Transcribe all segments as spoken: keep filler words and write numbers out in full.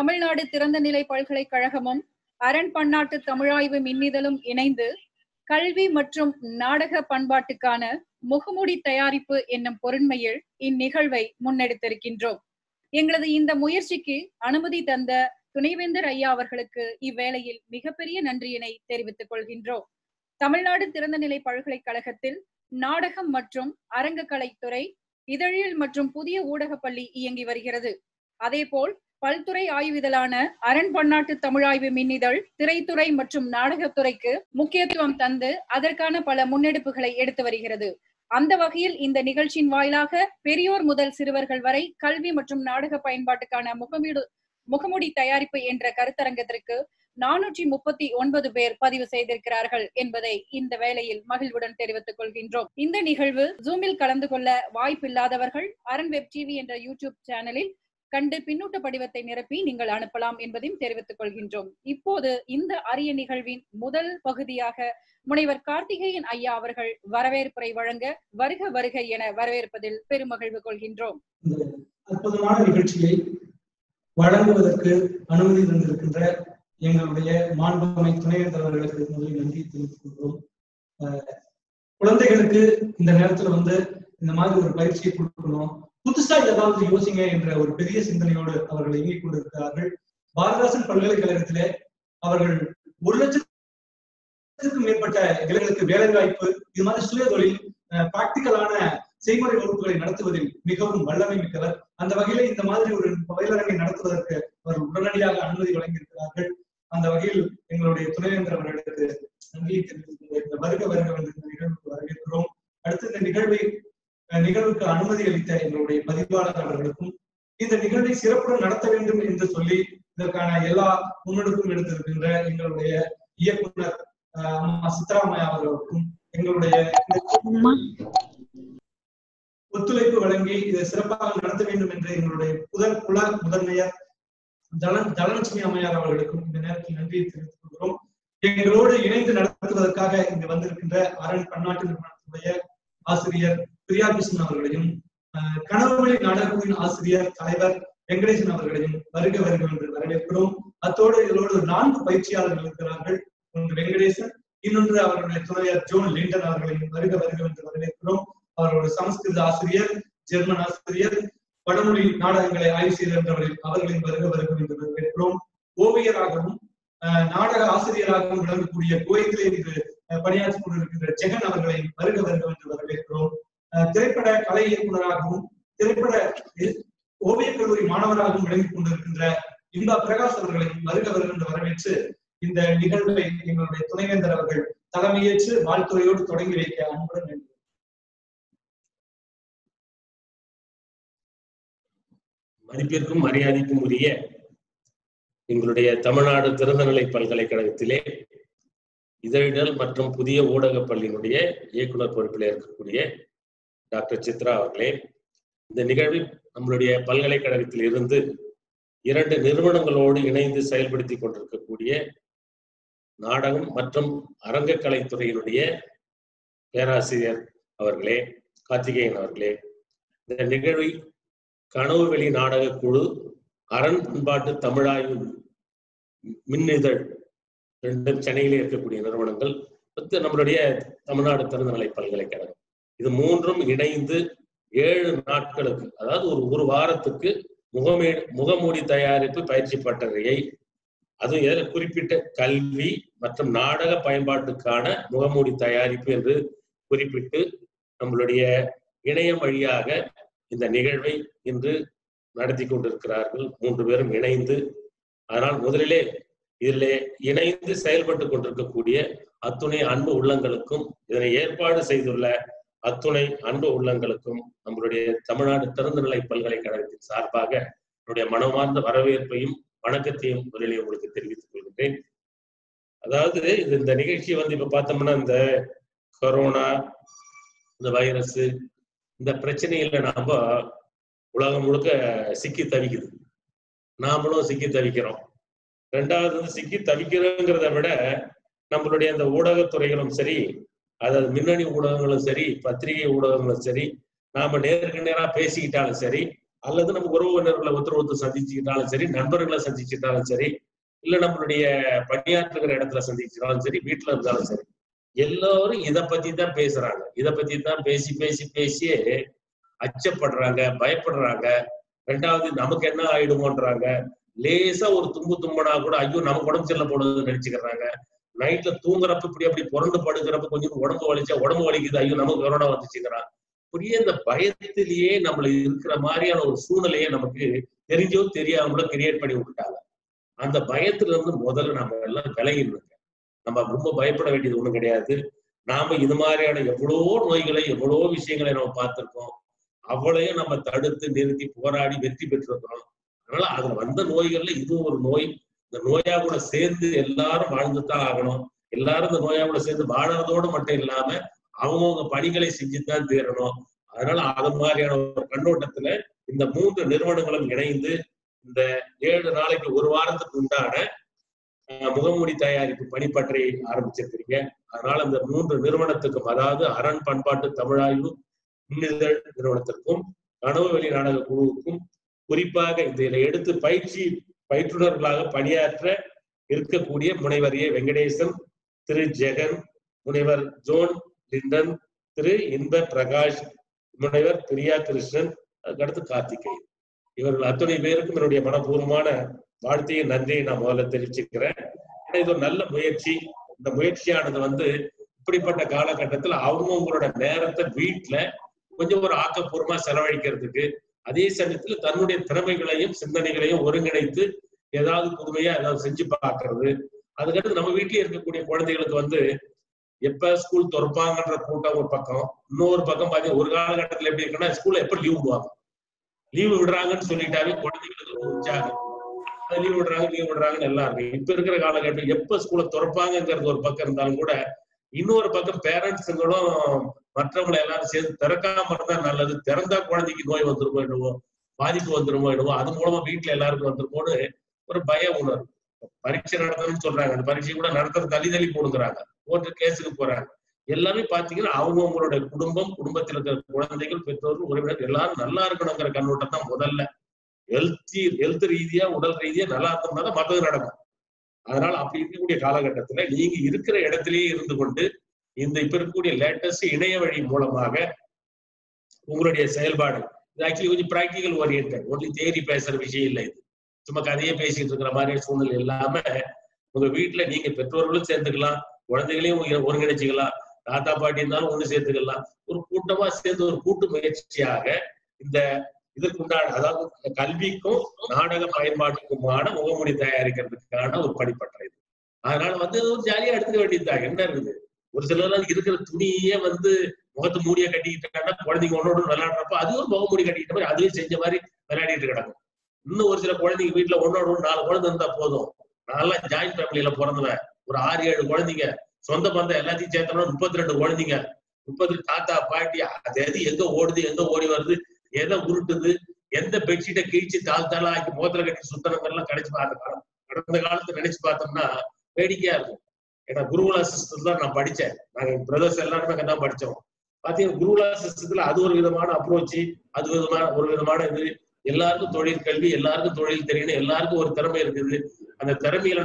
தமிழ்நாடு திறந்தநிலை பல்கலைக்கழகமும் அரண் பன்னாட்டு தமிழாய்வு மின்னிதழும் இணைந்து கல்வி மற்றும் நாடக பண்பாட்டுக்கான முகமூடி தயாரிப்பு என்னும் பொருண்மையில் இந்நிகழ்வை முன்னெடுத்திருக்கின்றோம். எங்களது இந்த முயற்சிக்கு அனுமதி தந்த துணைவேந்தர் ஐயா அவர்களுக்கு இவ்வேளையில் மிகப்பெரிய நன்றியினை தெரிவித்துக் கொள்கின்றோம். தமிழ்நாடு திறந்தநிலை பல்கலைக்கழகத்தில் நாடகம் மற்றும் அரங்கக்கலைத்துறை, இதழியல் மற்றும் புதிய ஊடக பள்ளி இயங்கி வருகிறது. அதேபோல் பல்துறை ஆய்விதழான அரண் பன்னாட்டு தமிழாய்வு மின்னிதழ் திரைத்துறை மற்றும் நாடகத்துறைக்கு முக்கியத்துவம் தந்து அதற்கான பல முன்னெடுப்புகளை எடுத்து வருகிறது. அந்த வகையில் இந்த நிகழ்ச்சியின் வாயிலாக பெரியோர் முதல் சிறுவர்கள் வரை கல்வி மற்றும் நாடக பயன்பாட்டுக்கான முகமூடு முகமூடி தயாரிப்பு என்ற கருத்தரங்கத்திற்கு நானூற்றி முப்பத்தி ஒன்பது பேர் பதிவு செய்திருக்கிறார்கள் என்பதை இந்த வேளையில் மகிழ்வுடன் தெரிவித்துக் கொள்கின்றோம். இந்த நிகழ்வு ஜூமில் கலந்து கொள்ள வாய்ப்பில்லாதவர்கள் அரண் வெப் டிவி என்ற யூடியூப் சேனலில் கண்டு பின்னூட்ட படிவத்தை நிரப்பி நீங்கள் அனுப்பலாம் என்பதையும் தெரிவித்துக் கொள்கின்றோம். இப்போது இந்த அரிய நிகழ்வின் முதல் பகுதியாக முனைவர் கார்த்திகேயன் ஐயா அவர்கள் வரவேற்புரை வழங்க வருக வருக என வரவேற்பதில் பெருமகிழ்வு கொள்கின்றோம். அற்புதமான நிகழ்ச்சியை வழங்குவதற்கு அனுமதி தந்திருக்கின்ற எங்களுடைய மாண்புமை துணைவேந்தர் அவர்களுக்கு முதலில் நன்றி தெரிவித்துக் கொள்கிறோம். குழந்தைகளுக்கு இந்த நேரத்துல வந்து இந்த மாதிரி ஒரு பயிற்சியை கொடுக்கணும், புதுசா ஏதாவது யோசிங்க என்ற ஒரு பெரிய சிந்தனையோடு அவர்கள் இயங்கிக் கொண்டிருக்கிறார்கள். பாரதிதாசன் பல்கலைக்கழகத்திலே அவர்கள் ஒரு லட்சத்துக்கும் மேற்பட்ட இளைஞர்களுக்கு வேலை வாய்ப்பு, இது மாதிரி சுய தொழில், பிராக்டிக்கலான செய்முறை வகுப்புகளை நடத்துவதில் மிகவும் வல்லமை மிக்கவர். அந்த வகையில இந்த மாதிரி ஒரு பயிலரங்கை நடத்துவதற்கு அவர்கள் உடனடியாக அனுமதி வழங்கியிருக்கிறார்கள். அந்த வகையில் எங்களுடைய துணைவேந்தர் அவர்களுக்கு நன்றியை தெரிவித்து இந்த வருக வருக என்ற இந்த நிகழ்வுக்கு வரவேற்கிறோம். அடுத்து இந்த நிகழ்வை நிகழ்வுக்கு அனுமதி அளித்த எங்களுடைய பதிவாளர் அவர்களுக்கும், இந்த நிகழ்வை சிறப்புடன் நடத்த வேண்டும் என்று சொல்லி இதற்கான எல்லா முன்னெடுப்பும் எடுத்திருக்கின்ற எங்களுடைய இயக்குனர் அம்மா சித்ராமையா அவர்களுக்கும், எங்களுடைய ஒத்துழைப்பு வழங்கி இதை சிறப்பாக நடத்த வேண்டும் என்று எங்களுடைய புதல் குல முதன்மையர் தலன் தனலட்சுமி அம்மையார் அவர்களுக்கும் இந்த நேரத்தில் நன்றியை தெரிவித்துக் கொள்கிறோம். எங்களோடு இணைந்து நடத்துவதற்காக இங்கு வந்திருக்கின்ற அரண் பன்னாட்டு நிறுவனத்துடைய ஆசிரியர் பிரியா கிருஷ்ணன் அவர்களையும், கனவுவழி நாடகத்தின் ஆசிரியர் தலைவர் வெங்கடேசன் அவர்களையும் வருக வருக என்று வரவேற்கிறோம். அத்தோடு இதோடு நான்கு பயிற்சியாளர்கள் இருக்கிறார்கள். ஒன்று வெங்கடேசன், இன்னொன்று அவர்களுடைய துணையர் ஜோன் லிண்டன் அவர்களையும் வருக வருக என்று வரவேற்கிறோம். அவரோட சமஸ்கிருத ஆசிரியர், ஜெர்மன் ஆசிரியர், வடமொழி நாடகங்களை ஆய்வு செய்கின்றவர்கள் அவர்களின் வருக வருக என்று வரவேற்கிறோம். ஓவியராகவும் நாடக ஆசிரியராகவும் விளங்கக்கூடிய குவைத்திலே இன்று பணியாற்றிக் கொண்டிருக்கின்ற ஜெகன் அவர்களை வருக வருக என்று வரவேற்கிறோம். திரைப்பட கலை இயக்குநராகவும் திரைப்பட ஓவியக் கல்லூரி மாணவராகவும் விளங்கிக் கொண்டிருக்கின்ற இந்தா பிரகாஷ் அவர்களை வருக வருக என்று வரவேற்று இந்த நிகழ்வை எங்களுடைய துணைவேந்தர் அவர்கள் தலைமையேற்று வாழ்த்துறையோடு தொடங்கி வைக்க அன்புடன் வேண்டும். மதிப்பிற்கும் மரியாதைக்கும் உரிய எங்களுடைய தமிழ்நாடு திறந்தநிலை பல்கலைக்கழகத்திலே இதழிடல் மற்றும் புதிய ஊடக பள்ளியினுடைய இயக்குனர் பொறுப்பில் இருக்கக்கூடிய டாக்டர் சித்ரா அவர்களே, இந்த நிகழ்வில் நம்மளுடைய பல்கலைக்கழகத்தில் இருந்து இரண்டு நிறுவனங்களோடு இணைந்து செயல்படுத்தி கொண்டிருக்கக்கூடிய நாடகம் மற்றும் அரங்கக்கலைத்துறையினுடைய பேராசிரியர் அவர்களே, கார்த்திகேயன் அவர்களே, இந்த நிகழ்வை கனவுவெளி நாடக குழு, அரண் பண்பாட்டு தமிழாய்வு மின்னிதழ் ரெண்டும் சென்னையிலே இருக்கக்கூடிய நிறுவனங்கள், நம்மளுடைய தமிழ்நாடு திறந்தநிலை பல்கலைக்கழகம், இது மூன்றும் இணைந்து ஏழு நாட்களுக்கு, அதாவது ஒரு ஒரு வாரத்துக்கு முகமே முகமூடி தயாரிப்பு பயிற்சி பட்டறையை, அது குறிப்பிட்ட கல்வி மற்றும் நாடக பயன்பாட்டுக்கான முகமூடி தயாரிப்பு என்று குறிப்பிட்டு நம்மளுடைய இணையம் வழியாக இந்த நிகழ்வை இன்று நடத்தி கொண்டிருக்கிறார்கள், மூன்று பேரும் இணைந்து. அதனால் முதலிலே இதில் இணைந்து செயல்பட்டு கொண்டிருக்கக்கூடிய அத்துணை அன்பு உள்ளங்களுக்கும், இதனை ஏற்பாடு செய்துள்ள அத்துணை அன்பு உள்ளங்களுக்கும் நம்மளுடைய தமிழ்நாடு திறந்தநிலை பல்கலைக்கழகத்தின் சார்பாக என்னுடைய மனமார்ந்த வரவேற்பையும் வணக்கத்தையும் முதலிலே உங்களுக்கு தெரிவித்துக் கொள்கின்றேன். அதாவது இது இந்த நிகழ்ச்சி வந்து இப்ப பார்த்தோம்னா இந்த கொரோனா, இந்த வைரஸ், இந்த பிரச்சனையில நாம உலகம் முழுக்க சிக்கி தவிக்குது, நாமளும் சிக்கி தவிக்கிறோம். ரெண்டாவது வந்து சிக்கி தவிக்கிறோங்கிறத விட நம்மளுடைய அந்த ஊடகத்துறைகளும் சரி, அதாவது மின்னணு ஊடகங்களும் சரி, பத்திரிகை ஊடகங்களும் சரி, நாம நேருக்கு நேரா பேசிக்கிட்டாலும் சரி, அல்லது நம்ம உறவினர்களை ஒருத்தர் ஒருத்தர் சந்திச்சுக்கிட்டாலும் சரி, நண்பர்களை சந்திச்சுட்டாலும் சரி, இல்ல நம்மளுடைய பணியாற்றுகிற இடத்துல சந்திச்சுட்டாலும் சரி, வீட்டுல இருந்தாலும் சரி, எல்லாரும் இதை பத்தி தான் பேசுறாங்க. இதை பத்தி தான் பேசி பேசி பேசியே அச்சப்படுறாங்க, பயப்படுறாங்க. ரெண்டாவது நமக்கு என்ன ஆயிடுமோன்றாங்க. லேசா ஒரு தும்பு தும்பனா கூட ஐயோ நமக்கு உடம்பு செல்ல போடுறதுன்னு நினைச்சுக்கிறாங்க. நைட்ல தூங்குறப்ப இப்படி அப்படி புரண்டு படுக்கிறப்ப கொஞ்சம் உடம்பு வலிச்சா உடம்பு வலிக்குது, ஐயோ நமக்கு கொரோனா வந்துச்சுங்கிறான். இப்படியே இந்த பயத்திலேயே நம்மள இருக்கிற மாதிரியான ஒரு சூழ்நிலையை நமக்கு தெரிஞ்சோ தெரியாமலோ கிரியேட் பண்ணி விட்டுட்டாங்க. அந்த பயத்துல இருந்து முதல்ல நம்ம எல்லாம் விலகிடுங்க. நம்ம ரொம்ப பயப்பட வேண்டியது ஒண்ணும் கிடையாது. நாம இது மாதிரியான எவ்வளவோ நோய்களை எவ்வளவோ விஷயங்களை நம்ம பார்த்திருக்கோம். அவளையும் நம்ம தடுத்து நிறுத்தி போராடி வெற்றி பெற்றிருக்கிறோம். அதனால அதுல வந்த நோய்கள்ல இதுவும் ஒரு நோய். இந்த நோயா கூட சேர்ந்து எல்லாரும் வாழ்ந்துதான் ஆகணும். எல்லாரும் இந்த நோயா கூட சேர்ந்து வாழறதோடு மட்டும் இல்லாம அவங்கவுங்க பணிகளை செஞ்சுதான் தீரணும். அதனால அது மாதிரியான ஒரு கண்ணோட்டத்துல இந்த மூன்று நிறுவனங்களும் இணைந்து இந்த ஏழு நாளைக்கு ஒரு வாரத்துக்கு உண்டான முகமூடி தயாரிப்பு பணிப்பற்றி ஆரம்பிச்சிருக்கிறீங்க. அதனால இந்த மூன்று நிறுவனத்துக்கும், அதாவது அரண் பண்பாட்டு தமிழாய்வு முன்னிதழ் நிறுவனத்திற்கும் கனவு வெளி நாடக குழுவுக்கும் குறிப்பாக இதில் எடுத்து பயிற்சி பயிற்றுனர்களாக பணியாற்ற இருக்கக்கூடிய முனைவர் ஏ வெங்கடேசன், திரு ஜெகன், முனைவர் ஜோன் லிண்டன், திரு இன்ப பிரகாஷ், முனைவர் பிரியா கிருஷ்ணன், அதுக்கடுத்து கார்த்திகேயன், இவர்கள் அத்தனை பேருக்கும் என்னுடைய மனப்பூர்வமான வாழ்த்தையும் நன்றியை நான் முதல்ல தெரிவிச்சுக்கிறேன். இது ஒரு நல்ல முயற்சி. இந்த முயற்சியானது வந்து இப்படிப்பட்ட காலகட்டத்தில் அவங்கவுங்களோட நேரத்தை வீட்டுல கொஞ்சம் ஒரு ஆக்கப்பூர்வமா செலவழிக்கிறதுக்கு, அதே சமயத்துல தன்னுடைய திறமைகளையும் சிந்தனைகளையும் ஒருங்கிணைத்து ஏதாவது புதுமையா ஏதாவது செஞ்சு பார்க்கறது. அதுக்கடுத்து நம்ம வீட்டிலேயே இருக்கக்கூடிய குழந்தைகளுக்கு வந்து எப்ப ஸ்கூல் திறப்பாங்கன்ற கூட்டம் ஒரு பக்கம், இன்னொரு பக்கம் பாத்தீங்கன்னா ஒரு காலகட்டத்துல எப்படி இருக்குன்னா ஸ்கூல்ல எப்ப லீவ் விடுவாங்க, லீவு விடுறாங்கன்னு சொல்லிட்டாவே குழந்தைகளுக்கு உற்சாகம், லீவ் விடுறாங்க லீவ் விடுறாங்கன்னு எல்லாம் இருக்கு. இப்ப இருக்கிற காலகட்டம் எப்ப ஸ்கூலை திறப்பாங்கிறது ஒரு பக்கம் இருந்தாலும் கூட இன்னொரு பக்கம் பேரண்ட்ஸுங்களும் மற்றவங்களை எல்லாரும் சேர்ந்து திறக்காம இருந்தா நல்லது, திறந்தா குழந்தைக்கு நோய் வந்துருமோ என்னவோ, பாதிப்பு வந்துருமோ என்னவோ, அது மூலமா வீட்டுல எல்லாருக்கும் வந்துருமோன்னு ஒரு பய உணர்வு. பரீட்சை நடத்தணும்னு சொல்றாங்க, அந்த பரீட்சை கூட நடத்துறது தள்ளி தள்ளி போடுங்கிறாங்க, போட்டு கேஸுக்கு போறாங்க. எல்லாமே பாத்தீங்கன்னா அவங்கவுங்களுடைய குடும்பம், குடும்பத்தில் இருக்கிற குழந்தைகள், பெற்றோர்கள், உறவினர் எல்லாரும் நல்லா இருக்கணுங்கிற கண்ணோட்டம் தான் முதல்ல. ஹெல்த்தி ஹெல்த் ரீதியா உடல் ரீதியா நல்லா இருந்தோம்னா தான் மற்றது நடக்கும். அதனால அப்படி இருக்கக்கூடிய காலகட்டத்துல நீங்க இருக்கிற இடத்திலேயே இருந்து கொண்டு இந்த இப்ப இருக்கக்கூடிய லேட்டஸ்ட் இணைய வழி மூலமாக உங்களுடைய செயல்பாடு, இது ஆக்சுவலி கொஞ்சம் பிராக்டிகல் ஓரியன்ட், ஒன்லி தேரி பேசுற விஷயம் இல்லை. இது சும்மா கதையே பேசிட்டு இருக்கிற மாதிரி சூழ்நிலை இல்லாம உங்க வீட்டுல நீங்க பெற்றோர்களும் சேர்ந்துக்கலாம், குழந்தைகளையும் ஒருங்கிணைச்சிக்கலாம், தாத்தா பாட்டி இருந்தாலும் ஒண்ணு சேர்த்துக்கலாம். ஒரு கூட்டமா சேர்ந்து ஒரு கூட்டு முயற்சியாக இந்த இதற்குண்டான, அதாவது கல்விக்கும் நாடக பயன்பாட்டுக்குமான முகமூடி தயாரிக்கிறதுக்கான ஒரு படிப்பட்டறை. அதனால வந்து ஒரு ஜாலியா எடுத்துக்க வேண்டியதுதான். என்ன இருக்குது, ஒரு சிலர் இருக்கிற துணியே வந்து முகத்து மூடிய கட்டிக்கிட்டாங்கன்னா குழந்தைங்க ஒன்னோடு விளையாடுறப்ப அது ஒரு முகமூடி கட்டிக்கிட்ட மாதிரி அதுவே செஞ்ச மாதிரி விளையாடிட்டு கிடக்கும். இன்னும் ஒரு சில குழந்தைங்க வீட்டுல ஒன்னோட ஒன்று நாலு குழந்தை இருந்தா போதும். நான்லாம் ஜாயிண்ட் ஃபேமிலியில பிறந்தவன், ஒரு ஆறு ஏழு குழந்தைங்க, சொந்த பந்தம் எல்லாத்தையும் சேர்த்தோம்னா முப்பத்தி ரெண்டு குழந்தைங்க, முப்பத்தி தாத்தா பாட்டி, அது எது எங்க ஓடுது எங்க ஓடி வருது, எதை உருட்டுது, எந்த பெட்ஷீட்டை கிழிச்சு தாள் தாளா ஆக்கி மோத்திர கட்டி சுத்தனங்கள்லாம் கிடைச்சு பார்த்த காலம் கடந்த காலத்தை நினைச்சு பார்த்தோம்னா வேடிக்கையா இருக்கும். ஏன்னா குருகுலா சிஸ்டத்துல தான் நான் படிச்சேன், நாங்க பிரதர்ஸ் எல்லாருமே அங்கதான் படிச்சோம். பாத்தீங்கன்னா குருகுலா சிஸ்டத்துல அது ஒரு விதமான அப்ரோச், அது விதமான ஒரு விதமான இது, எல்லாருக்கும் தொழில் கல்வி, எல்லாருக்கும் தொழில் தெரியணும், எல்லாருக்கும் ஒரு திறமை இருக்குது, அந்த திறமையில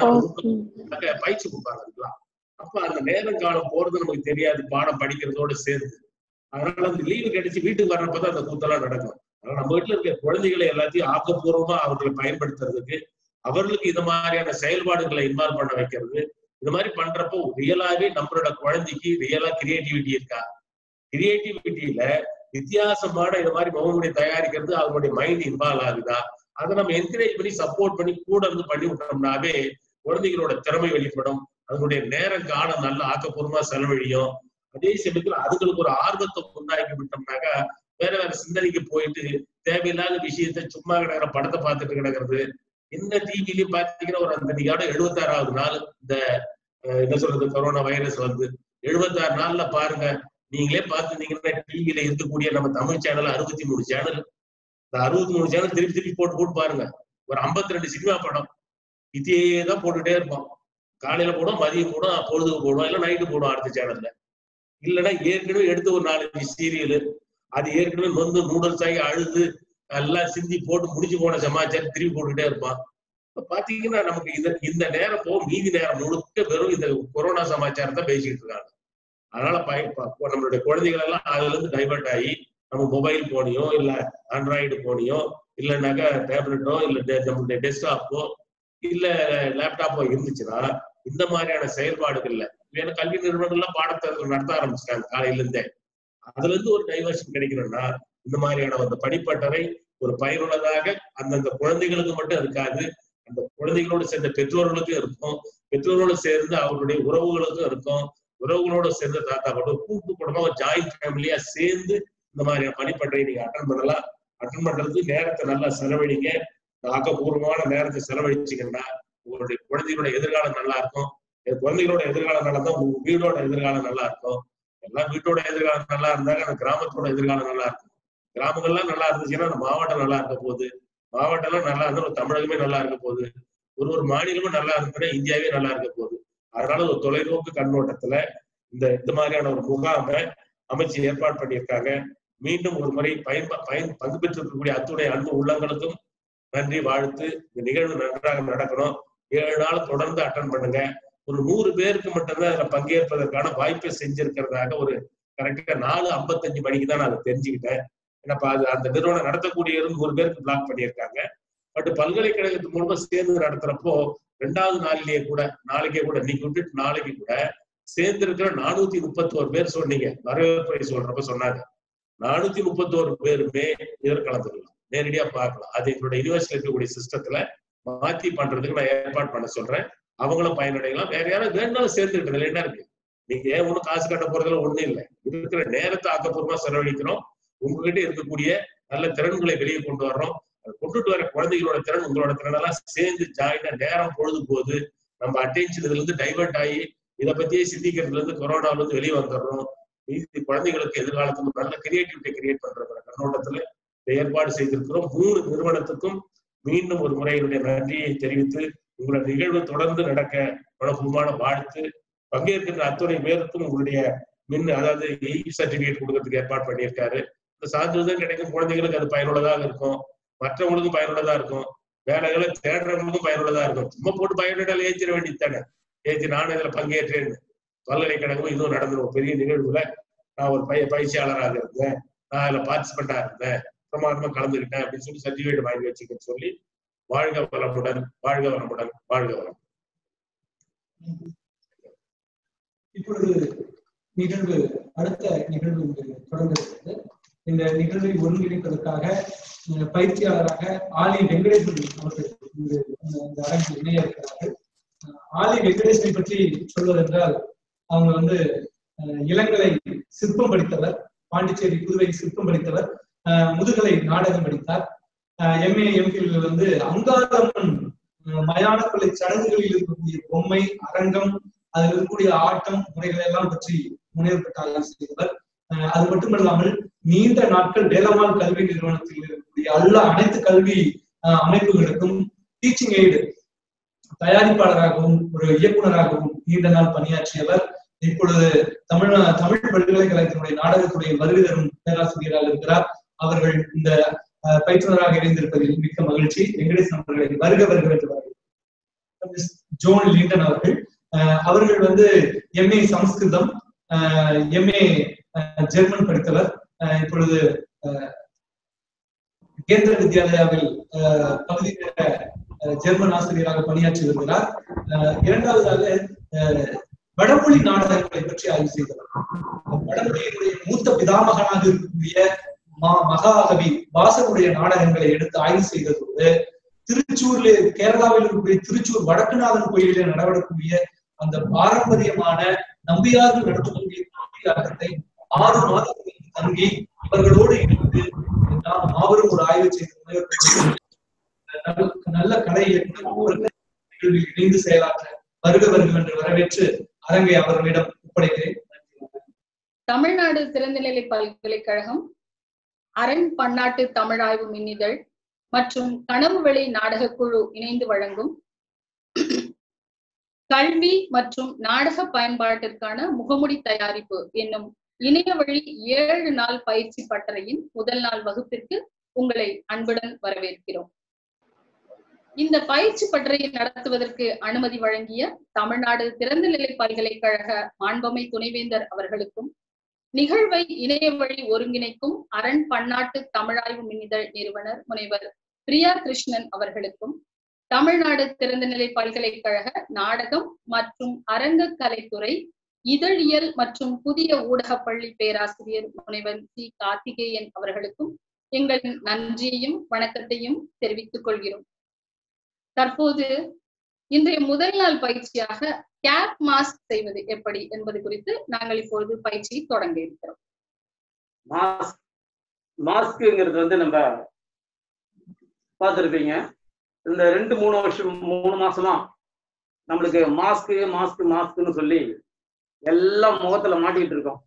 நம்ம பயிற்சி கொடுப்பாங்க. அப்ப அந்த நேரம் காலம் போறது நமக்கு தெரியாது, பாடம் படிக்கிறதோட சேர்ந்து. அதனால அந்த லீவு கிடைச்சு வீட்டுக்கு வர்றப்பதான் அந்த கூத்தெல்லாம் நடக்கும். அதனால நம்ம வீட்டுல இருக்க குழந்தைகளை எல்லாத்தையும் ஆக்கப்பூர்வமா அவர்களை பயன்படுத்துறதுக்கு, அவர்களுக்கு இந்த மாதிரியான செயல்பாடுகளை இன்வால்வ் பண்ண வைக்கிறது, இந்த மாதிரி பண்றப்போ ரியலாவே நம்மளோட குழந்தைக்கு ரியலா கிரியேட்டிவிட்டி இருக்கா, கிரியேட்டிவிட்டியில வித்தியாசமான இந்த மாதிரி முகமூடி தயாரிக்கிறது அவங்களுடைய மைண்ட் இன்வால்வ் ஆகுதா, அதை நம்ம என்கரேஜ் பண்ணி சப்போர்ட் பண்ணி கூட இருந்து பண்ணி விட்டோம்னாவே குழந்தைகளோட திறமை வெளிப்படும், அதனுடைய நேரம் காலம் நல்ல ஆக்கப்பூர்வமா செலவழியும். அதே சமயத்துல அதுங்களுக்கு ஒரு ஆர்வத்தை உண்டாக்கி விட்டோம்னாக்கா வேற வேற சிந்தனைக்கு போயிட்டு தேவையில்லாத விஷயத்த சும்மா கிடக்கிற படத்தை பார்த்துட்டு கிடக்கிறது. என்ன டிவிலையும் பாத்தீங்கன்னா ஒரு அந்த நீங்க எழுபத்தி ஆறாவது நாள் இந்த என்ன சொல்றது கொரோனா வைரஸ் வந்து எழுபத்தி ஆறு நாள்ல பாருங்க, நீங்களே பார்த்துருந்தீங்கன்னா டிவியில இருக்கக்கூடிய நம்ம தமிழ் சேனல் அறுபத்தி மூணு சேனல், இந்த அறுபத்தி மூணு சேனல் திருப்பி திருப்பி போட்டு போட்டு பாருங்க. ஒரு ஐம்பத்தி ரெண்டு சினிமா படம் இதே தான் போட்டுட்டே இருப்போம். காலையில போடும், மதியம் போடும், பொழுதுக்கு போடும், இல்லை நைட்டு போடும் அடுத்த சேனல்ல. இல்லைன்னா ஏற்கனவே எடுத்து ஒரு நாலஞ்சு சீரியலு, அது ஏற்கனவே நொந்து நூடல்ஸ் ஆகி அழுது எல்லாம் சிந்தி போட்டு முடிஞ்சு போன சமாச்சாரம் திருப்பி போட்டுக்கிட்டே இருப்பான். இப்ப பாத்தீங்கன்னா நமக்கு இந்த இந்த நேரம் போ மீதி நேரம் முழுக்க வெறும் இந்த கொரோனா சமாச்சாரம் தான் பேசிட்டு இருக்காங்க. அதனால பய நம்மளுடைய குழந்தைகள் எல்லாம் அதுல இருந்து டைவர்ட் ஆகி நம்ம மொபைல் போனியோ இல்ல ஆண்ட்ராய்டு போனியோ இல்லைன்னாக்கா டேப்லெட்டோ இல்ல நம்மளுடைய டெஸ்க்டாப்போ இல்ல லேப்டாப்போ இருந்துச்சுன்னா இந்த மாதிரியான செயல்பாடுகள்ல ஏன்னா கல்வி நிறுவனங்கள்லாம் பாடத்தை நடத்த ஆரம்பிச்சிட்டாங்க காலையில இருந்தே. அதுல இருந்து ஒரு டைவர்ஷன் கிடைக்கணும்னா இந்த மாதிரியான அந்த படிப்பட்டறை ஒரு பயனுள்ளதாக அந்தந்த குழந்தைகளுக்கு மட்டும் இருக்காது, அந்த குழந்தைகளோடு சேர்ந்த பெற்றோர்களுக்கும் இருக்கும், பெற்றோரோடு சேர்ந்து அவருடைய உறவுகளுக்கும் இருக்கும், உறவுகளோடு சேர்ந்து தாத்தா மட்டும் கூட்டு குடும்பமா ஒரு ஜாயிண்ட் ஃபேமிலியா சேர்ந்து இந்த மாதிரியான பணிப்பட்டறை நீங்க அட்டன் பண்ணலாம். அட்டன் பண்றதுக்கு நேரத்தை நல்லா செலவழிங்க. ஆக்கப்பூர்வமான நேரத்தை செலவழிச்சிங்கன்னா உங்களுடைய குழந்தைகளோட எதிர்காலம் நல்லா இருக்கும். குழந்தைகளோட எதிர்காலம் நல்லா தான் உங்க வீடோட எதிர்காலம் நல்லா இருக்கும். எல்லாம் வீட்டோட எதிர்காலம் நல்லா இருந்தாங்க அந்த கிராமத்தோட எதிர்காலம் நல்லா இருக்கும். கிராமங்கள்லாம் நல்லா இருந்துச்சுன்னா அந்த மாவட்டம் நல்லா இருக்க போகுது, மாவட்டம் எல்லாம் நல்லா இருந்தா ஒரு தமிழகமே நல்லா இருக்க போகுது, ஒரு ஒரு மாநிலமும் நல்லா இருந்துச்சுன்னா இந்தியாவே நல்லா இருக்க போகுது. அதனால ஒரு தொலைநோக்கு கண்ணோட்டத்துல இந்த இந்த மாதிரியான ஒரு முகாமை அமைச்சு ஏற்பாடு பண்ணியிருக்காங்க. மீண்டும் ஒரு முறை பயன் பயன் பங்கு பெற்றிருக்கக்கூடிய அத்துடைய அன்பு உள்ளங்களுக்கும் நன்றி வாழ்த்து. இந்த நிகழ்வு நன்றாக நடக்கணும். ஏழு நாள் தொடர்ந்து அட்டன் பண்ணுங்க. ஒரு நூறு பேருக்கு மட்டும்தான் அதுல பங்கேற்பதற்கான வாய்ப்பை செஞ்சிருக்கிறதாக ஒரு கரெக்டா நாலு ஐம்பத்தஞ்சு மணிக்கு தான் நான் அதை தெரிஞ்சுக்கிட்டேன். ஏன்னா அது அந்த நிறுவனம் நடத்தக்கூடிய நூறு பேருக்கு பிளாக் பண்ணியிருக்காங்க. பட் பல்கலைக்கழகத்து மூலமா சேர்ந்து நடத்துறப்போ ரெண்டாவது நாளிலேயே கூட நாளைக்கே கூட இன்னைக்கு விட்டுட்டு நாளைக்கு கூட சேர்ந்து இருக்கிற நானூத்தி முப்பத்தி ஒரு பேர் சொன்னீங்க வரவேற்புரை சொல்றப்ப சொன்னாங்க. நானூத்தி முப்பத்தி ஒரு பேருமே இதில் கலந்துக்கலாம், நேரடியா பார்க்கலாம். அது எங்களுடைய யூனிவர்சிட்டி இருக்கக்கூடிய சிஸ்டத்துல மாத்தி பண்றதுக்கு நான் ஏற்பாடு பண்ண சொல்றேன். அவங்களும் பயனடையலாம். வேற யாரும் வேணாலும் சேர்ந்துக்கிட்டதுல என்ன இருக்கு? நீங்க ஏன் ஒண்ணும் காசு கட்ட போறதுல ஒண்ணும் இல்லை. இருக்கிற நேரத்தை ஆக்கப்பூர்வமா செலவழிக்கிறோம். உங்ககிட்ட இருக்கக்கூடிய நல்ல திறன்களை வெளியே கொண்டு வர்றோம். அதை கொண்டுட்டு வர குழந்தைகளோட திறன் உங்களோட திறன் எல்லாம் சேர்ந்து ஜாயினா நேரம் பொழுது போது நம்ம அட்டென்ஷன் இதுல இருந்து டைவர்ட் ஆகி இதை பத்தியே சிந்திக்கிறதுல இருந்து கொரோனால இருந்து வெளியே வந்துடுறோம். மீதி குழந்தைகளுக்கு எதிர்காலத்துக்கு நல்ல கிரியேட்டிவிட்டி கிரியேட் பண்ற கண்ணோட்டத்துல ஏற்பாடு செய்திருக்கிறோம். மூணு நிறுவனத்துக்கும் மீண்டும் ஒரு முறை என்னுடைய நன்றியை தெரிவித்து உங்களுடைய நிகழ்வு தொடர்ந்து நடக்க மனப்பூர்வமான வாழ்த்து. பங்கேற்கின்ற அத்துணை பேருக்கும் உங்களுடைய மின் அதாவது இ சர்டிபிகேட் கொடுக்கறதுக்கு ஏற்பாடு பண்ணியிருக்காரு. இந்த சான்றிதழ் கிடைக்கும் குழந்தைகளுக்கு அது பயனுள்ளதாக இருக்கும், மற்றவங்களுக்கும் பயனுள்ளதா இருக்கும், வேலைகளை தேடுறவங்களுக்கும் பயனுள்ளதா இருக்கும். சும்மா போட்டு பயனுள்ள ஏற்றிட வேண்டியது தானே, ஏற்றி நானும் இதுல பங்கேற்றேன்னு பல்கலைக்கழகமும் இதுவும் நடந்துடும். பெரிய நிகழ்வுல நான் ஒரு பய பயிற்சியாளராக இருந்தேன், நான் அதுல பார்ட்டிசிபெண்டா இருந்தேன், பிரமாதமா கலந்துக்கிட்டேன் அப்படின்னு சொல்லி சர்டிபிகேட் வாங்கி வச்சுக்கன்னு சொல்லி வாழ்க வளமுடன், வாழ்க வளமுடன், வாழ்க வளம். இப்பொழுது நிகழ்வு அடுத்த நிகழ்வு தொடர்கிறது. இந்த நிகழ்வை ஒருங்கிணைப்பதற்காக பயிற்சியாளராக ஆலி வெங்கடேசன் அவர்கள் இந்த அரங்கில் இணைய இருக்கிறார்கள். ஆலி வெங்கடேசனை பற்றி சொல்வதென்றால் அவங்க வந்து இளங்கலை சிற்பம் படித்தவர், பாண்டிச்சேரி புதுவை சிற்பம் படித்தவர், முதுகலை நாடகம் படித்தார். எம்ஏ எம்பில் வந்து அங்காளம்மன் மயான கொள்ளை சடங்குகளில் இருக்கக்கூடிய பொம்மை அரங்கம் அதில் இருக்கக்கூடிய ஆட்டம் முறைகளை எல்லாம் பற்றி முனைவப்பட்ட ஆய்வு செய்தவர். அது மட்டுமல்லாமல் நீண்ட நாட்கள் வேலம்மாள் கல்வி நிறுவனத்தில் இருக்கக்கூடிய எல்லா அனைத்து கல்வி அமைப்புகளுக்கும் டீச்சிங் எய்டு தயாரிப்பாளராகவும் ஒரு இயக்குநராகவும் நீண்ட நாள் பணியாற்றியவர். இப்பொழுது தமிழ் தமிழ் பல்கலைக்கழகத்தினுடைய நாடகத்துடைய வருகை தரும் பேராசிரியராக இருக்கிறார். அவர்கள் இந்த பயிற்றுனராக இணைந்திருப்பதில் மிக்க மகிழ்ச்சி. வெங்கடேசன் அவர்களை வருக வருக என்று ஜோன் லிண்டன் அவர்கள் அவர்கள் வந்து எம்ஏ சமஸ்கிருதம், எம்ஏ ஜெர்மன் படித்தவர். இப்பொழுது கேந்திர வித்யாலயாவில் பகுதி நேர ஜெர்மன் ஆசிரியராக பணியாற்றி வருகிறார். இரண்டாவதாக வடமொழி நாடகங்களை பற்றி ஆய்வு செய்தவர். வடமொழியினுடைய மூத்த பிதாமகனாக இருக்கக்கூடிய மகாகவி வாசனுடைய நாடகங்களை எடுத்து ஆய்வு செய்ததோடு திருச்சூர்ல கேரளாவில் இருக்கக்கூடிய திருச்சூர் வடக்குநாதன் கோயிலிலே நடவடக்கூடிய அந்த பாரம்பரியமான நம்பியார்கள் நடத்தக்கூடிய நாடகத்தை ஆறு மாதங்களுக்கு தங்கி இவர்களோடு இணைந்து நாம் மாபெரும் ஒரு ஆய்வு செய்து நல்ல கலை இயக்குநர் இணைந்து செயலாற்ற வருக வருக என்று வரவேற்று அரங்கை அவர்களிடம் ஒப்படைக்கிறேன். தமிழ்நாடு திறந்தநிலை பல்கலைக்கழகம், அரண் பன்னாட்டு தமிழாய்வு மின்னிதழ் மற்றும் கனவுவெளி நாடக குழு இணைந்து வழங்கும் கல்வி மற்றும் நாடக பயன்பாட்டிற்கான முகமுடி தயாரிப்பு என்னும் இணைய வழி ஏழு நாள் பயிற்சி பட்டறையின் முதல் நாள் வகுப்பிற்கு உங்களை அன்புடன் வரவேற்கிறோம். இந்த பயிற்சி பட்டறையை நடத்துவதற்கு அனுமதி வழங்கிய தமிழ்நாடு திறந்தநிலை பல்கலைக்கழக மாண்பமை துணைவேந்தர் அவர்களுக்கும், நிகழ்வை இணைய வழி ஒருங்கிணைக்கும் அரண் பன்னாட்டு தமிழாய்வு மின்னிதழ் நிறுவனர் முனைவர் பிரியா கிருஷ்ணன் அவர்களுக்கும், தமிழ்நாடு திறந்தநிலை பல்கலைக்கழக நாடகம் மற்றும் அரங்கக்கலைத்துறை இதழியல் மற்றும் புதிய ஊடக பள்ளி பேராசிரியர் முனைவர் சி கார்த்திகேயன் அவர்களுக்கும் எங்களின் நன்றியையும் வணக்கத்தையும் தெரிவித்துக் கொள்கிறோம். தற்போது இன்றைய முதல் நாள் பயிற்சியாக கேப் மாஸ்க் செய்வது எப்படி என்பது குறித்து நாங்கள் இப்பொழுது பயிற்சியை தொடங்க இருக்கிறோம். மாஸ்க் மாஸ்க்ங்கிறது வந்து நம்ம பார்த்துருப்பீங்க. இந்த ரெண்டு மூணு வருஷம் மூணு மாசமா நம்மளுக்கு மாஸ்க் மாஸ்க் மாஸ்க்னு சொல்லி எல்லாம் முகத்துல மாட்டிக்கிட்டு இருக்கோம்.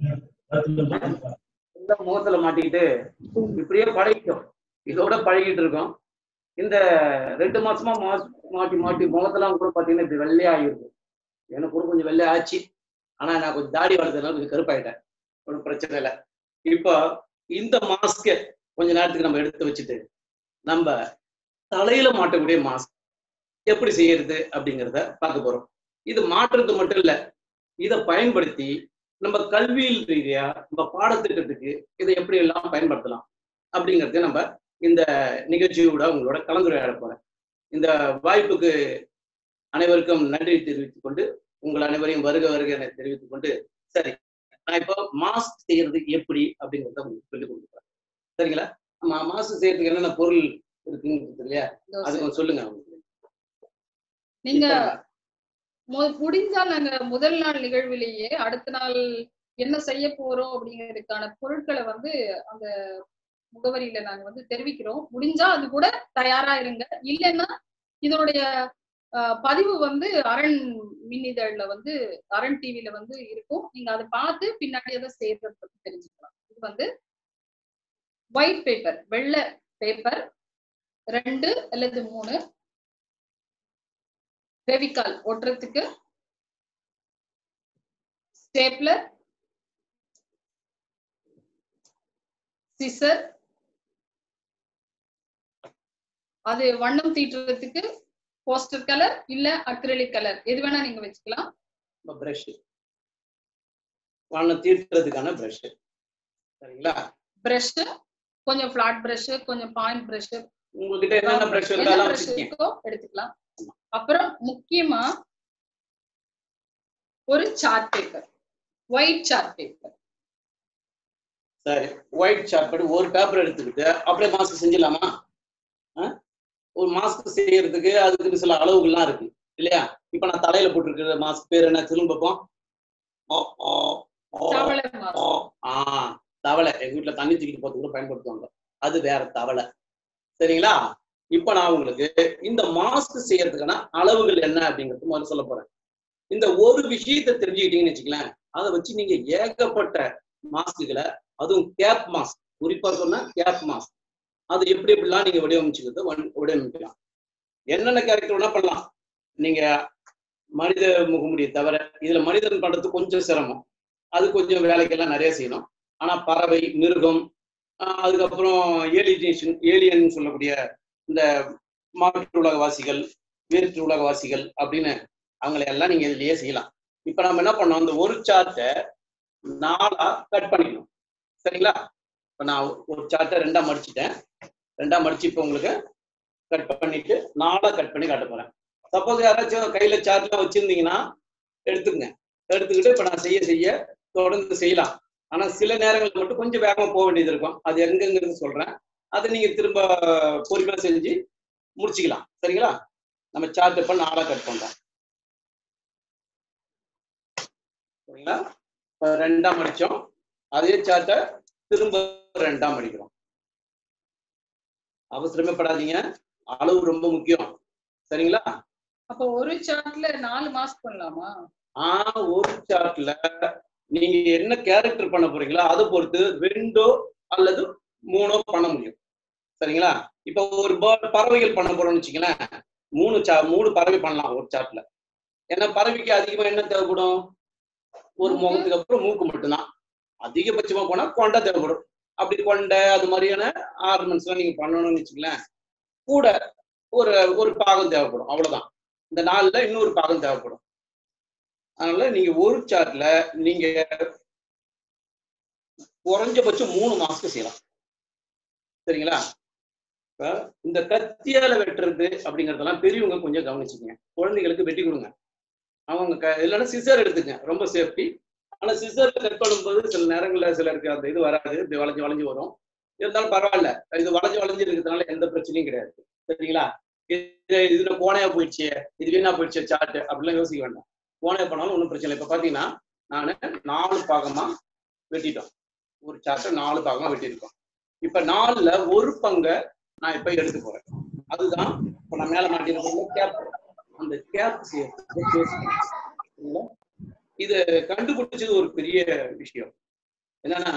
எல்லாம் முகத்துல மாட்டிக்கிட்டு இப்படியே பழகிட்டோம். இதோட பழகிட்டு இருக்கோம். இந்த ரெண்டு மாசமா மாஸ்க் மாட்டி மாட்டி முகத்தெல்லாம் கூட பாத்தீங்கன்னா இப்படி வெள்ளையாகிருக்கும். எனக்கு கூட கொஞ்சம் வெள்ளை ஆச்சு. ஆனா நான் கொஞ்சம் தாடி வளர்த்ததுனால கொஞ்சம் கருப்பாயிட்டேன். ஒன்றும் பிரச்சனை இல்லை. இப்போ இந்த மாஸ்கை கொஞ்ச நேரத்துக்கு நம்ம எடுத்து வச்சுட்டு நம்ம தலையில மாட்டக்கூடிய மாஸ்க் எப்படி செய்யறது அப்படிங்கிறத பார்க்க போறோம். இது மாற்றுறது மட்டும் இல்லை, இதை பயன்படுத்தி நம்ம கல்வியில் ரீதியா நம்ம பாடத்திட்டத்துக்கு இதை எப்படி எல்லாம் பயன்படுத்தலாம் அப்படிங்கிறத நம்ம இந்த நிகழ்ச்சியோட உங்களோட கலந்துரையாட போறேன். இந்த வாய்ப்புக்கு அனைவருக்கும் நன்றி தெரிவித்துக் கொண்டு உங்கள் அனைவரையும் வருக வருக என தெரிவித்துக் கொண்டு, சரி நான் இப்போ மாஸ்க் செய்யறது எப்படி அப்படிங்கிறத உங்களுக்கு சொல்லிக் கொடுக்குறேன். சரிங்களா? நம்ம மாஸ்க் செய்யறதுக்கு என்னென்ன பொருள் இருக்குங்கிறது இல்லையா, அது கொஞ்சம் சொல்லுங்க. நீங்க முடிஞ்சால் நாங்க முதல் நாள் நிகழ்விலேயே அடுத்த நாள் என்ன செய்ய போறோம் அப்படிங்கிறதுக்கான பொருட்களை வந்து அந்த முகவரியில நாங்க வந்து தெரிவிக்கிறோம். முடிஞ்சா அது கூட தயாரா இருங்க. இல்லைன்னா இதனுடைய பதிவு வந்து அரண் மின்னிதழ்ல வந்து அரண் டிவில வந்து இருக்கும். நீங்க அதை பார்த்து பின்னாடி அதை செய்யறது பத்தி தெரிஞ்சுக்கலாம். இது வந்து ஒயிட் பேப்பர், வெள்ளை பேப்பர் ரெண்டு அல்லது மூணு, ஃபெவிகால் ஒட்டுறதுக்கு, ஸ்டேப்லர், சிசர், அது வண்ணம் தீட்டுறதுக்கு போஸ்டர் கலர் இல்ல அக்ரிலிக் கலர் எது வேணா நீங்க வச்சுக்கலாம். பிரஷ், வண்ணம் தீட்டுறதுக்கான பிரஷ். சரிங்களா? பிரஷ், கொஞ்சம் ஃபிளாட் பிரஷ், கொஞ்சம் பாயிண்ட் பிரஷ், உங்ககிட்ட என்னென்ன பிரஷ் இருக்கோ எடுத்துக்கலாம். அப்புறம் முக்கியமா ஒரு chart paper, white chart paper. சரி, ஒயிட் சார்ட் பேப்பர் ஒரு பேப்பர் எடுத்துக்கிட்டு அப்படியே மாஸ்க் செஞ்சிடலாமா? ஒரு மாஸ்க் செய்யறதுக்கு அதுக்கு சில அளவுகள்லாம் இருக்கு இல்லையா? இப்ப நான் தலையில போட்டிருக்கிற மாஸ்க் பேர் என்ன சொல்லுங்க பார்ப்போம். ஆஹ் தவளை. எங்க வீட்டுல தண்ணி தூக்கிட்டு போறது கூட பயன்படுத்துவாங்க. அது வேற தவளை. சரிங்களா? இப்ப நான் உங்களுக்கு இந்த மாஸ்க் செய்யறதுக்கான அளவுகள் என்ன அப்படிங்கிறது முதல்ல சொல்ல போறேன். இந்த ஒரு விஷயத்தை தெரிஞ்சுக்கிட்டீங்கன்னு வச்சுக்கலாம், அதை வச்சு நீங்க ஏகப்பட்ட மாஸ்க்குகளை, அதுவும் கேப் மாஸ்க், குறிப்பா சொன்னா கேப் மாஸ்க், அது எப்படி எப்படிலாம் நீங்க வடிவமைச்சுக்கிறது வடிவமைக்கலாம். என்னென்ன கேரக்டர் வேணா பண்ணலாம். நீங்க மனித முகமுடியை தவிர இதுல மனிதன் பண்றது கொஞ்சம் சிரமம். அது கொஞ்சம் வேலைக்கெல்லாம் நிறைய செய்யணும். ஆனா பறவை, மிருகம், அதுக்கப்புறம் ஏலியன் ஏலியன் சொல்லக்கூடிய இந்த மாற்று உலகவாசிகள், வேற்று உலகவாசிகள் அப்படின்னு அவங்களை எல்லாம் நீங்க இதுலயே செய்யலாம். இப்ப நம்ம என்ன பண்ணோம், இந்த ஒரு சார்ட்டை நாலா கட் பண்ணிக்கணும். சரிங்களா? இப்ப நான் ஒரு சார்ட்டை ரெண்டா மடிச்சுட்டேன். ரெண்டா மடிச்சு இப்ப உங்களுக்கு கட் பண்ணிட்டு நாலா கட் பண்ணி காட்ட போறேன். சப்போஸ் யாராச்சும் கையில சார்ட்லாம் வச்சிருந்தீங்கன்னா எடுத்துக்கங்க. எடுத்துக்கிட்டு இப்ப நான் செய்ய செய்ய தொடர்ந்து செய்யலாம். ஆனா சில நேரங்களில் மட்டும் கொஞ்சம் வேகமா போக வேண்டியது இருக்கும். அது எங்கங்கிறது சொல்றேன். அதை நீங்க திரும்ப பொறுமையா செஞ்சு முடிச்சுக்கலாம். சரிங்களா? நம்ம சார்ட் இப்ப நாலா கட் பண்றோம். சரிங்களா? இப்ப ரெண்டா மடிச்சோம். அதே சார்ட்டை திரும்ப ரெண்டா மடிக்கிறோம். அவசரமே படாதீங்க, அளவு ரொம்ப முக்கியம். சரிங்களா? அப்ப ஒரு சார்ட்ல நாலு மாஸ்க் பண்ணலாமா? ஆஹ் ஒரு சார்ட்ல நீங்க என்ன கேரக்டர் பண்ண போறீங்களோ அதை பொறுத்து ரெண்டோ அல்லது மூணோ பண்ண முடியும். சரிங்களா? இப்ப ஒரு பறவைகள் பண்ண போறோம்னு வச்சுங்களேன், மூணு சா மூணு பறவை பண்ணலாம் ஒரு சார்ட்ல. ஏன்னா பறவைக்கு அதிகமா என்ன தேவைப்படும்? ஒரு முகத்துக்கு அப்புறம் மூக்கு மட்டும்தான். அதிகபட்சமா போனா கொண்டை தேவைப்படும். அப்படி கொண்ட அது மாதிரியான ஆர்னமெண்ட்ஸ் எல்லாம் நீங்க பண்ணணும்னு வச்சுக்கலாம், கூட ஒரு ஒரு பாகம் தேவைப்படும். அவ்வளவுதான். இந்த நாள்ல இன்னொரு பாகம் தேவைப்படும். அதனால நீங்க ஒரு சார்ட்ல நீங்க குறைஞ்சபட்சம் மூணு மாசத்துக்கு செய்யலாம். சரிங்களா? இப்ப இந்த கத்தியால வெட்டுறது அப்படிங்கறதெல்லாம் பெரியவங்க கொஞ்சம் கவனிச்சுக்கங்க. குழந்தைகளுக்கு வெட்டி கொடுங்க. அவங்க க இல்லைன்னா சிசர் எடுத்துங்க, ரொம்ப சேஃப்டி. ஆனா சிசர்ல கட் பண்ணும்போது சில நேரங்கள்ல சிலருக்கு அந்த இது வராது, இப்படி வளைஞ்சு வளைஞ்சு வரும். இருந்தாலும் பரவாயில்ல, இது வளைஞ்சு வளைஞ்சு இருக்கிறதுனால எந்த பிரச்சனையும் கிடையாது. சரிங்களா? இது இதுல கோணையா போயிடுச்சு, இது வீணா போயிடுச்சு சார்ட் அப்படிலாம் யோசிக்க வேண்டாம். கோணையா போனாலும் ஒன்றும் பிரச்சனை இல்லை. இப்ப பாத்தீங்கன்னா நானு நாலு பாகமா வெட்டிட்டோம். ஒரு சார்ட்டை நாலு பாகமா வெட்டியிருக்கோம். இப்ப நாலுல ஒரு பங்கை நான் இப்ப எடுத்து போறேன். அதுதான் இப்ப நான் மேல மாட்டிருக்க கேப். அந்த கேப் செய்யறதுக்கு இது கண்டுபிடிச்சது ஒரு பெரிய விஷயம். என்னன்னா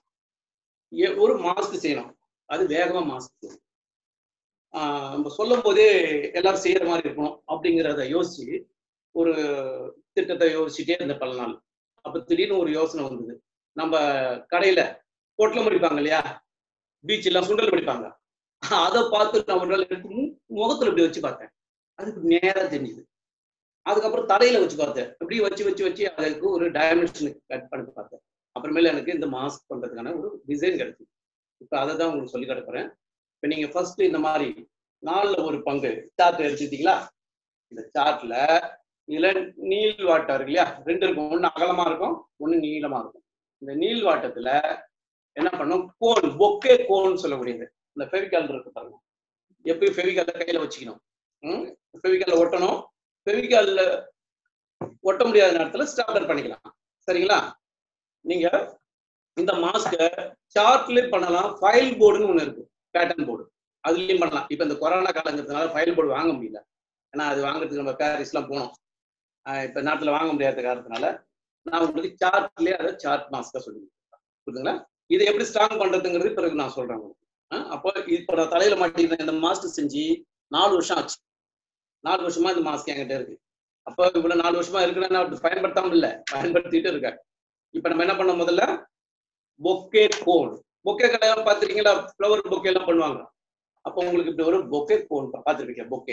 ஒரு மாஸ்க் செய்யணும், அது வேகமா மாஸ்க் செய்யணும். ஆஹ் நம்ம சொல்லும் போதே எல்லாரும் செய்யற மாதிரி இருக்கணும் அப்படிங்கிறத யோசிச்சு ஒரு திட்டத்தை யோசிச்சுட்டே இருந்த பல நாள். அப்ப திடீர்னு ஒரு யோசனை வந்தது. நம்ம கடையில பொட்டலம் படிப்பாங்க இல்லையா, பீச் எல்லாம் சுண்டல் படிப்பாங்க, அதை பார்த்து நான் ஒரு நாள் எடுத்து முகத்துல இப்படி வச்சு பார்த்தேன். அதுக்கு நேரா தெரிஞ்சுது. அதுக்கப்புறம் தலையில வச்சு பார்த்தேன். இப்படி வச்சு வச்சு வச்சு அதுக்கு ஒரு டைமென்ஷனுக்கு கட் பண்ணி பார்த்தேன். அப்புறமேல எனக்கு இந்த மாஸ்க் பண்றதுக்கான ஒரு டிசைன் கிடைச்சு. இப்ப அதை தான் உங்களுக்கு சொல்லி காட்டுறேன். இப்ப நீங்க ஃபர்ஸ்ட் இந்த மாதிரி நாலுல ஒரு பங்கு சார்ட் எடுத்துக்கிட்டீங்களா? இந்த சார்ட்ல இதுல நீள் வாட்டம் இருக்கு இல்லையா, ரெண்டு இருக்கும். ஒண்ணு அகலமா இருக்கும், ஒண்ணு நீளமா இருக்கும். இந்த நீள் வாட்டத்துல என்ன பண்ணும், கோன், பொக்கே கோன் சொல்லக்கூடியது. இந்த ஃபெவிகால் இருக்கு பாருங்க, எப்பயும் ஃபெவிகால கையில வச்சுக்கணும். உம் ஃபெவிகால ஒட்டணும். ஃபெவிகால்ல ஒட்ட முடியாத நேரத்துல ஸ்டாப்லர் பண்ணிக்கலாம். சரிங்களா? நீங்க இந்த மாஸ்க சார்ட்லயும் பண்ணலாம், ஃபைல் போர்டுன்னு ஒண்ணு இருக்கு, பேட்டர்ன் போர்டு, அதுலயும் பண்ணலாம். இப்ப இந்த கொரோனா காலங்கிறதுனால ஃபைல் போர்டு வாங்க முடியல. ஏன்னா அது வாங்குறதுக்கு நம்ம பாரிஸ் எல்லாம் போனோம். ஆஹ் இப்ப நாட்டுல வாங்க முடியாத காரணத்தினால நான் உங்களுக்கு சார்ட்லயே அதை சார்ட் மாஸ்கா சொல்லி புரியுதுங்களா? இதை எப்படி ஸ்ட்ராங் பண்றதுங்கிறது பிறகு நான் சொல்றேன் உங்களுக்கு. அப்போ இப்ப நான் தலையில மாட்டிருந்த இந்த மாஸ்க் செஞ்சு நாலு வருஷம் ஆச்சு. நாலு வருஷமா இந்த மாஸ்க் என்கிட்ட இருக்கு. அப்போ இவ்வளவு நாலு வருஷமா இருக்குன்னா பயன்படுத்தாம இல்ல, பயன்படுத்திட்டு இருக்கேன். இப்ப நம்ம என்ன பண்ண, முதல்ல பொக்கே கோன். பொக்கே கடையெல்லாம் பாத்துருக்கீங்களா, ஃப்ளவர் பொக்கே எல்லாம் பண்ணுவாங்க. அப்ப உங்களுக்கு இப்படி ஒரு பொக்கே கோன் பாத்துருக்கீங்க. பொக்கே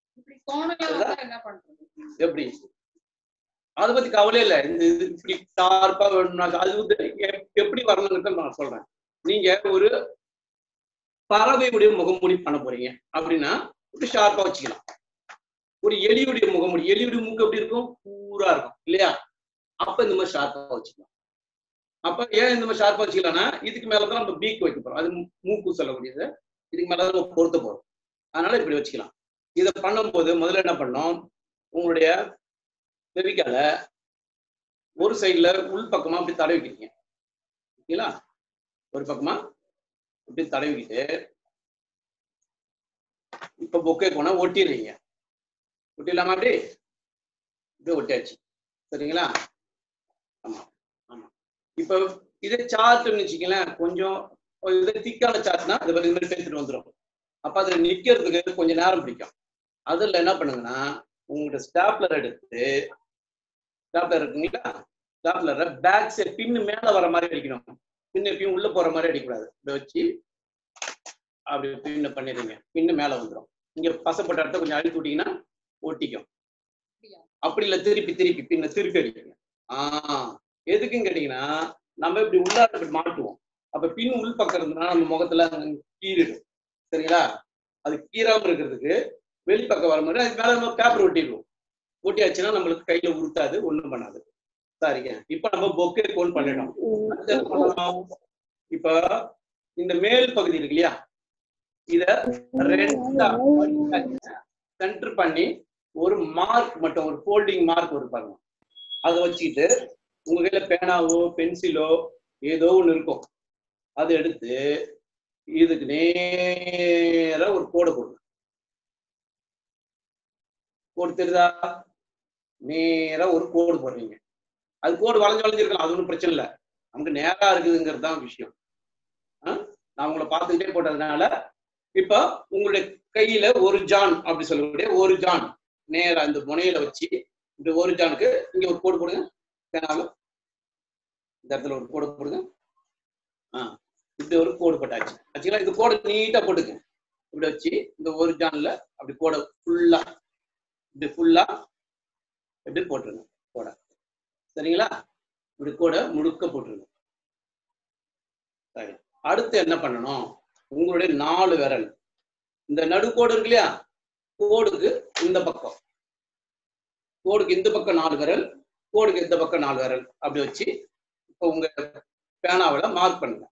எப்படி, அதை பத்தி கவலை இல்லை. இந்த இது இப்படி ஷார்ப்பா வேணும்னா அது வந்து எப்படி வரணும்னு நான் சொல்றேன். நீங்க ஒரு பறவையுடைய முகமூடி பண்ண போறீங்க அப்படின்னா இப்படி ஷார்ப்பா வச்சுக்கலாம். ஒரு எலியுடைய முகமூடி, எலியுடைய மூக்கு எப்படி இருக்கும், பூரா இருக்கும் இல்லையா? அப்ப இந்த மாதிரி ஷார்ப்பா வச்சுக்கலாம். அப்ப ஏன் இந்த மாதிரி ஷார்ப்பா வச்சுக்கலாம்னா, இதுக்கு மேலதான் நம்ம பீக் வைக்க போறோம், அது மூக்கு சொல்லக்கூடியது. இதுக்கு மேலதான் நம்ம பொருத்த போறோம். அதனால இப்படி வச்சுக்கலாம். இதை பண்ணும்போது முதல்ல என்ன பண்ணோம், உங்களுடைய ஃபெவிகால ஒரு சைட்ல உள் பக்கமா அப்படி தடவிக்கிறீங்க. ஓகேங்களா? ஒரு பக்கமா இப்படி தடவிக்கிட்டு இப்ப பொக்கே போனா ஒட்டிடுறீங்க. ஒட்டிடலாமா? அப்படி இப்படி ஒட்டியாச்சு. சரிங்களா? ஆமா ஆமா. இப்ப இதே சார்ட்னு வச்சுக்கலாம், கொஞ்சம் இதே திக்கான சார்ட்னா இது மாதிரி பேசிட்டு வந்துடும். அப்ப அதுல நிக்கிறதுக்கு கொஞ்சம் நேரம் பிடிக்கும். அதுல என்ன பண்ணுங்கன்னா, உங்களோட ஸ்டாப்லர் எடுத்து, ஸ்டாப்லர் இருக்குங்களா, ஸ்டாப்லரை பேக் சைட் பின்னு மேல வர மாதிரி அடிக்கணும். பின்னு எப்பயும் உள்ள போற மாதிரி அடிக்கக்கூடாது. இதை வச்சு அப்படி பின்ன பண்ணிடுங்க. பின்னு மேல வந்துடும். இங்க பசப்பட்ட இடத்த கொஞ்சம் அழுத்தி விட்டீங்கன்னா ஒட்டிக்கும். அப்படி இல்லை, திருப்பி திருப்பி பின்ன திருப்பி அடிக்கணும். ஆஹ் எதுக்குன்னு கேட்டீங்கன்னா, நம்ம இப்படி உள்ளார இப்படி மாட்டுவோம். அப்ப பின் உள் பக்கம் இருந்ததுன்னா நம்ம முகத்துல கீறிடும். சரிங்களா? அது கீறாம இருக்கிறதுக்கு வெளிப்பக்கம் வர மாதிரி அது மேல நம்ம பேப்பர் ஒட்டிடுவோம். ஒட்டியாச்சுன்னா நம்மளுக்கு கையில உருத்தாது, ஒண்ணும் பண்ணாது. சரிங்க. இப்ப நம்ம பொக்கே கோன் பண்ணிட்டோம். இப்ப இந்த மேல் பகுதி இருக்கு இல்லையா, இத ரெண்டா சென்டர் பண்ணி ஒரு மார்க் மட்டும், ஒரு ஃபோல்டிங் மார்க் ஒரு பாருங்க, அதை வச்சுக்கிட்டு உங்க கையில பேனாவோ பென்சிலோ ஏதோ ஒண்ணு இருக்கும், அதை எடுத்து இதுக்கு நேரா ஒரு கோடை போடுங்க. கோடு தெரியுதா? நேரா ஒரு கோடு போடுறீங்க. அது கோடு வளைஞ்சு வளைஞ்சிருக்கலாம், அது ஒன்றும் பிரச்சனை இல்லை. நமக்கு நேரா இருக்குதுங்கிறது தான் விஷயம். நான் உங்களை பார்த்துக்கிட்டே போட்டதுனால இப்ப உங்களுடைய கையில ஒரு ஜான் அப்படி சொல்லக்கூடிய ஒரு ஜான் நேரா இந்த முனையில வச்சு இந்த ஒரு ஜானுக்கு இங்க ஒரு கோடு போடுங்க. பேனாலும் இந்த இடத்துல ஒரு கோடு போடுங்க. ஆஹ் இப்படி ஒரு கோடு போட்டாச்சு ஆச்சுங்களா. இந்த கோடு நீட்டா போட்டுக்க. இப்படி வச்சு இந்த ஒரு ஜான்ல அப்படி கோடை ஃபுல்லா இப்படி ஃபுல்லா எப்படி போட்டுருங்க கோடை. சரிங்களா? இப்படி கோடை முழுக்க போட்டுருங்க. சரி, அடுத்து என்ன பண்ணணும், உங்களுடைய நாலு விரல் இந்த நடுக்கோடு இருக்கு இல்லையா, கோடுக்கு இந்த பக்கம், கோடுக்கு இந்த பக்கம் நாலு விரல், கோடுக்கு இந்த பக்கம் நாலு விரல் அப்படி வச்சு இப்போ உங்க பேனாவில மார்க் பண்ணுங்க.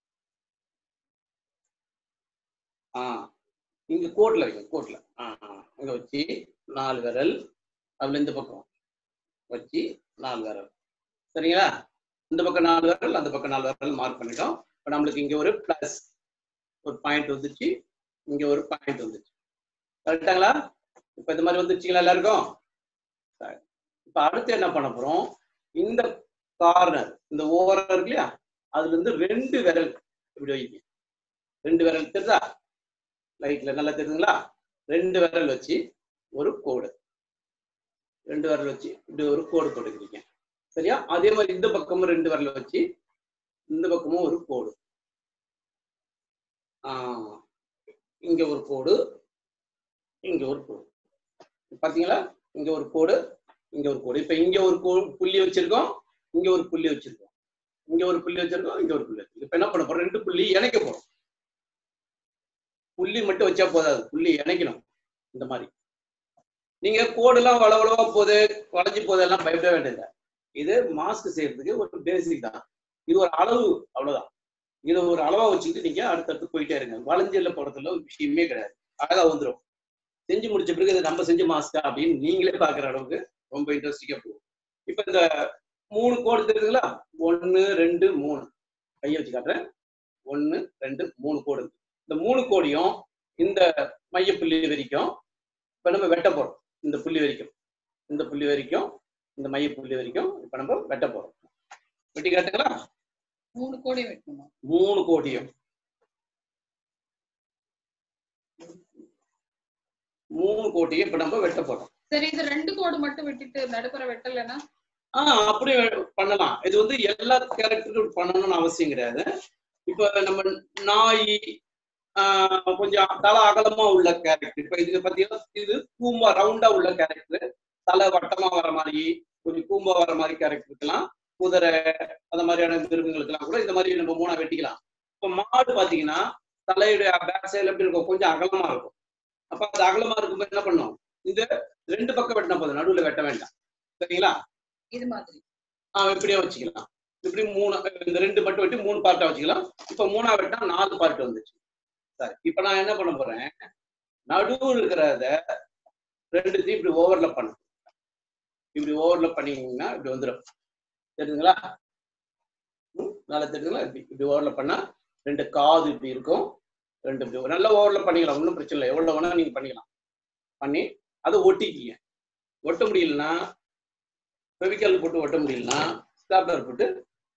ஆஹ் இங்க கோட்ல வைங்க, கோட்ல ஆஹ் இங்க வச்சு நாலு விரல், அதுல இந்த பக்கம் வச்சு நாலு விரல். சரிங்களா? இந்த பக்கம் நாலு விரல், அந்த பக்கம் நாலு விரல் மார்க் பண்ணிட்டோம். இப்போ நம்மளுக்கு இங்க ஒரு பிளஸ் ஒரு பாயிண்ட் வந்துச்சு, இங்க ஒரு பாயிண்ட் வந்துச்சு. கரெக்டாங்களா? இப்ப இந்த மாதிரி வந்துருச்சுங்களா எல்லாருக்கும்? இப்ப அடுத்து என்ன பண்ண போறோம், இந்த கார்னர் இந்த ஓரம் இருக்கு இல்லையா, அதுல இருந்து ரெண்டு விரல் இப்படி வைங்க. ரெண்டு விரல் தெரியுதா? லைட்ல நல்லா தெரியுதுங்களா? ரெண்டு விரல் வச்சு ஒரு கோடு, ரெண்டு விரல் வச்சு இப்படி ஒரு கோடு போட்டுக்கிறீங்க. சரியா? அதே மாதிரி இந்த பக்கமும் ரெண்டு விரல் வச்சு இந்த பக்கமும் ஒரு கோடு. ஆஹ் இங்க ஒரு கோடு, இங்க ஒரு கோடு. பாத்தீங்களா? இங்க ஒரு கோடு, இங்க ஒரு கோடு. இப்ப இங்க ஒரு புள்ளி வச்சிருக்கோம், இங்க ஒரு புள்ளி வச்சிருக்கோம், இங்க ஒரு புள்ளி வச்சிருக்கோம், இங்க ஒரு புள்ளி வச்சிருக்கோம். இப்ப என்ன பண்ண போறோம், ரெண்டு புள்ளி இணைக்க போறோம். புள்ளி மட்டும் வச்சா போதாது, புள்ளி இணைக்கணும். இந்த மாதிரி நீங்க கோடு எல்லாம் வளவளவா போகுது, வளைஞ்சு போகுது எல்லாம் பயப்பட வேண்டியது. இது மாஸ்க் செய்யறதுக்கு ஒரு பேசிக் தான். இது ஒரு அளவு, அவ்வளவுதான். இதை ஒரு அளவா வச்சுக்கிட்டு நீங்க அடுத்தடுத்து போயிட்டே இருங்க. வளைஞ்சல போறதுல ஒரு விஷயமே கிடையாது, அழகா வந்துடும். செஞ்சு முடிச்ச பிறகு இதை நம்ம செஞ்சு மாஸ்கா அப்படின்னு நீங்களே பாக்குற அளவுக்கு ரொம்ப இன்ட்ரெஸ்டிங்கா போகும். இப்ப இந்த மூணு கோடு தெரியுதுங்களா, ஒன்னு ரெண்டு மூணு, கையை வச்சு காட்டுறேன். ஒன்னு ரெண்டு மூணு கோடு. இந்த மூணு கோடியும் இந்த மைய புள்ளி வரைக்கும் இப்ப நம்ம வெட்ட போறோம். இந்த புள்ளி வரைக்கும், இந்த புள்ளி வரைக்கும், இந்த மைய புள்ளி வரைக்கும் இப்ப நம்ம வெட்ட போறோம். வெட்டி காட்டுங்களா? மூணு கோடி வெட்டணும். மூணு கோடியும் மூணு கோட்டையும் இப்ப நம்ம வெட்ட போறோம். சரி, இது ரெண்டு கோடு மட்டும் வெட்டிட்டு நடுப்புற வெட்டலன்னா? ஆஹ் அப்படி பண்ணலாம். இது வந்து எல்லா கேரக்டரும் பண்ணணும்னு அவசியம் கிடையாது. இப்ப நம்ம நாய் ஆஹ் கொஞ்சம் தலை அகலமா உள்ள கேரக்டர், இப்ப இது பாத்தீங்கன்னா இது கூம்பா ரவுண்டா உள்ள கேரக்டர், தலை வட்டமா வர மாதிரி கொஞ்சம் கூம்பா வர மாதிரி கேரக்டருக்கெல்லாம், குதிரை அந்த மாதிரியான மிருகங்களுக்கெல்லாம் கூட இந்த மாதிரி நம்ம மூணா வெட்டிக்கலாம். இப்ப மாடு பாத்தீங்கன்னா தலையுடைய பேக் சைடுல எப்படி இருக்கும், கொஞ்சம் அகலமா இருக்கும். அப்ப அது அகலமா இருக்கும்போது என்ன பண்ணும், இந்த ரெண்டு பக்கம் வெட்டினா போதும், நடுவுல வெட்ட வேண்டாம். சரிங்களா? இது மாதிரி ஆஹ் இப்படியே வச்சுக்கலாம். இப்படி மூணு, இந்த ரெண்டு மட்டும் வெட்டி மூணு பார்ட்டா வச்சுக்கலாம். இப்ப மூணா வெட்டா நாலு பார்ட் வந்துச்சு. சரி, இப்ப நான் என்ன பண்ண போறேன், நடுவு இருக்கிறத ரெண்டுத்தையும் இப்படி ஓவர்ல பண்ண, இப்படி ஓவர்ல பண்ணீங்கன்னா இப்படி வந்துடும். தெரியுதுங்களா? நல்லா தெரியுதுங்களா? இப்படி இப்படி ஓவர்ல பண்ணா ரெண்டு காது இப்படி இருக்கும், ரெண்டு இப்படி நல்லா ஓவர்ல பண்ணிக்கலாம், ஒன்றும் பிரச்சனை இல்லை. எவ்வளவு வேணா நீங்க பண்ணிக்கலாம். பண்ணி அதை ஒட்டிக்கிங்க. ஒட்ட முடியலன்னா ஃபெவிகால் போட்டு ஒட்ட முடியலன்னா ஸ்டாப்லர் போட்டு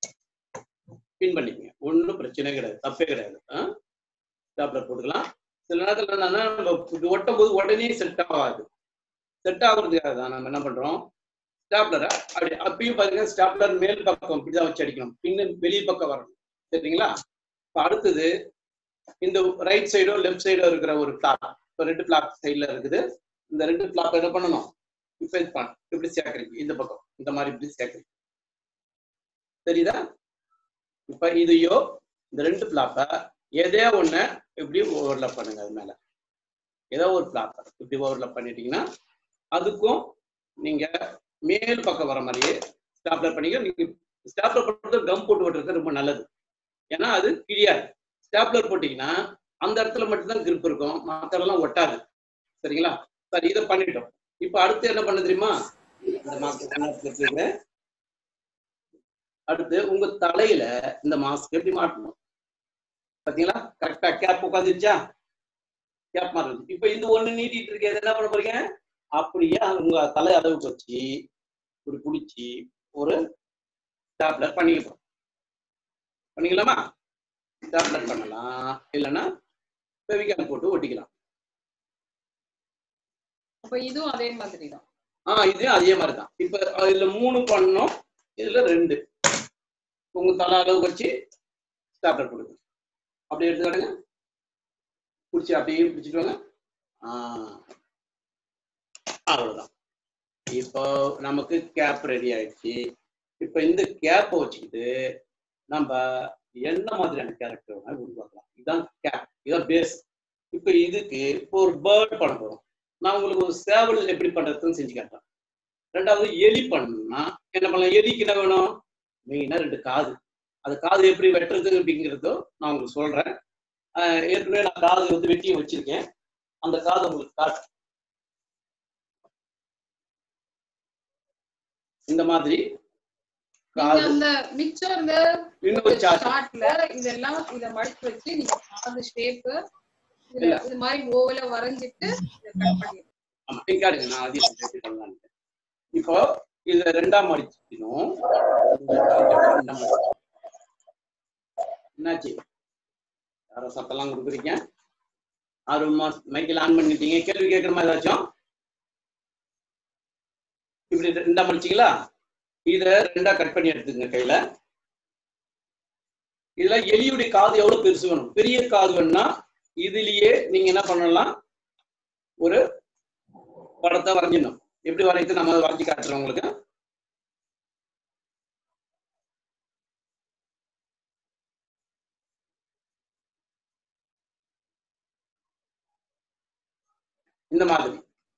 பின் பண்ணிக்கங்க, ஒன்றும் பிரச்சனை கிடையாது, தப்பே கிடையாது. ஆஹ் ஸ்டாப்லர் போட்டுக்கலாம். சில நேரத்தில் என்னன்னா நம்ம ஒட்டும் போது உடனே செட் ஆகாது. செட் ஆகுறதுக்காக தான் நம்ம என்ன பண்றோம், ஸ்டாப்லரை அப்படி அப்பயும் பாருங்க, ஸ்டாப்லர் மேல் பக்கம் இப்படிதான் வச்சு அடிக்கணும், பின்னு வெளி பக்கம் வரணும். சரிங்களா? இப்போ அடுத்தது இந்த ரைட் சைடோ லெஃப்ட் சைடோ இருக்கிற ஒரு பிளாப், இப்போ ரெண்டு பிளாப் சைட்ல இருக்குது. இந்த ரெண்டு பிளாப் என்ன பண்ணணும், இப்ப இது பண்ண இப்படி சேர்க்கறீங்க, இந்த பக்கம் இந்த மாதிரி இப்படி சேர்க்கறீங்க. தெரியுதா? இப்ப இதையோ இந்த ரெண்டு பிளாப்பை எதோ ஒண்ணு இப்படி ஓவர்லாப் பண்ணுங்க. அது மேல ஏதோ ஒரு பிளாப்பை இப்படி ஓவர்லாப் பண்ணிட்டீங்கன்னா அதுக்கும் நீங்க மேல் பக்கம் வர மாதிரியே ஸ்டாப்லர் பண்ணிக்க. நீங்க ஸ்டாப்லர் போட்டு கம் போட்டு விட்டுறது ரொம்ப நல்லது, ஏன்னா அது கிழியாது. ஸ்டாப்லர் போட்டீங்கன்னா அந்த இடத்துல மட்டும்தான் கிரிப் இருக்கும், மற்றெல்லாம் ஒட்டாது. சரிங்களா? சரி, இதை பண்ணிட்டோம். இப்ப அடுத்து என்ன பண்ண தெரியுமா, அடுத்து உங்க தலையில இந்த மாஸ்க் எப்படி மாட்டணும் பாத்தீங்களா? கரெக்டா கேப் உட்காந்துருச்சா? கேப் மாறுது. இப்ப இந்த ஒண்ணு நீட்டிட்டு இருக்கேன், என்ன பண்ண போறீங்க, அப்படியே உங்க தலை அளவுக்கு வச்சு இப்படி பிடிச்சி ஒரு ஸ்டாப்லர் பண்ணிக்கலாம். பண்ணிக்கலாமா? ஸ்டாப்லர் பண்ணலாம், இல்லைன்னா ஃபெவிகால் போட்டு ஒட்டிக்கலாம். அப்ப இதுவும் அதே மாதிரி தான். ஆஹ் இதுவும் அதே மாதிரி தான். இப்ப இதுல மூணு பண்ணோம், இதுல ரெண்டு. உங்க தலை அளவு வச்சு ஸ்டாப்லர் கொடுங்க. அப்படியே எடுத்துக்காட்டுங்க. பிடிச்சி அப்படியே பிடிச்சிட்டு வாங்க. ஆஹ் அவ்வளவுதான். இப்போ நமக்கு கேப் ரெடி ஆயிடுச்சு. இப்ப இந்த கேப்பை வச்சுக்கிட்டு நம்ம என்ன மாதிரியான கேரக்டர் உருவாக்கலாம். இதுதான் கேப், இதுதான் பேஸ். இப்ப இதுக்கு இப்போ ஒரு பேர்ட் பண்ண போறோம். நான் உங்களுக்கு ஒரு சேவல் எப்படி பண்றதுன்னு செஞ்சு காட்டுறேன். ரெண்டாவது எலி பண்ணா என்ன பண்ணலாம். எலிக்கு என்ன வேணும், மெயினா ரெண்டு காது. அது காது எப்படி வெட்டுறது அப்படிங்கிறதோ நான் உங்களுக்கு சொல்றேன். ஆஹ் ஏற்கனவே நான் காது வந்து வெட்டியை வச்சிருக்கேன். அந்த காது உங்களுக்கு காட்டு. இந்த மாதிரி அந்த மிச்சம் இந்த சார்ட்ல இதெல்லாம் இத மடிச்சு வச்சு நீங்க காது ஷேப் இது மாதிரி ஓவல வரைஞ்சிட்டு கட் பண்ணிடுங்க. ஆமா நீங்க காட்டுங்க. நான் அதையும் சேர்த்து பண்ணலாம். இப்போ இத ரெண்டா மடிச்சிக்கணும். என்னாச்சு, யாரோ சத்தெல்லாம் கொடுக்குறீங்க. ஆறு மாசம் மைக்கில் ஆன் பண்ணிட்டீங்க. கேள்வி கேட்குற மாதிரி ஏதாச்சும் இப்படி ரெண்டா மடிச்சிங்களா? இத ரெண்டா கட் பண்ணி எடுத்துங்க கையில. இதுல எலியுடைய காது எவ்வளவு பெருசு வேணும். பெரிய காது வேணும்னா இதுலயே நீங்க என்ன பண்ணலாம், ஒரு படத்தை வரைஞ்சிடணும். எப்படி வரைந்து நம்ம வரைஞ்சி காட்டுறோம் உங்களுக்கு. இந்த மாதிரி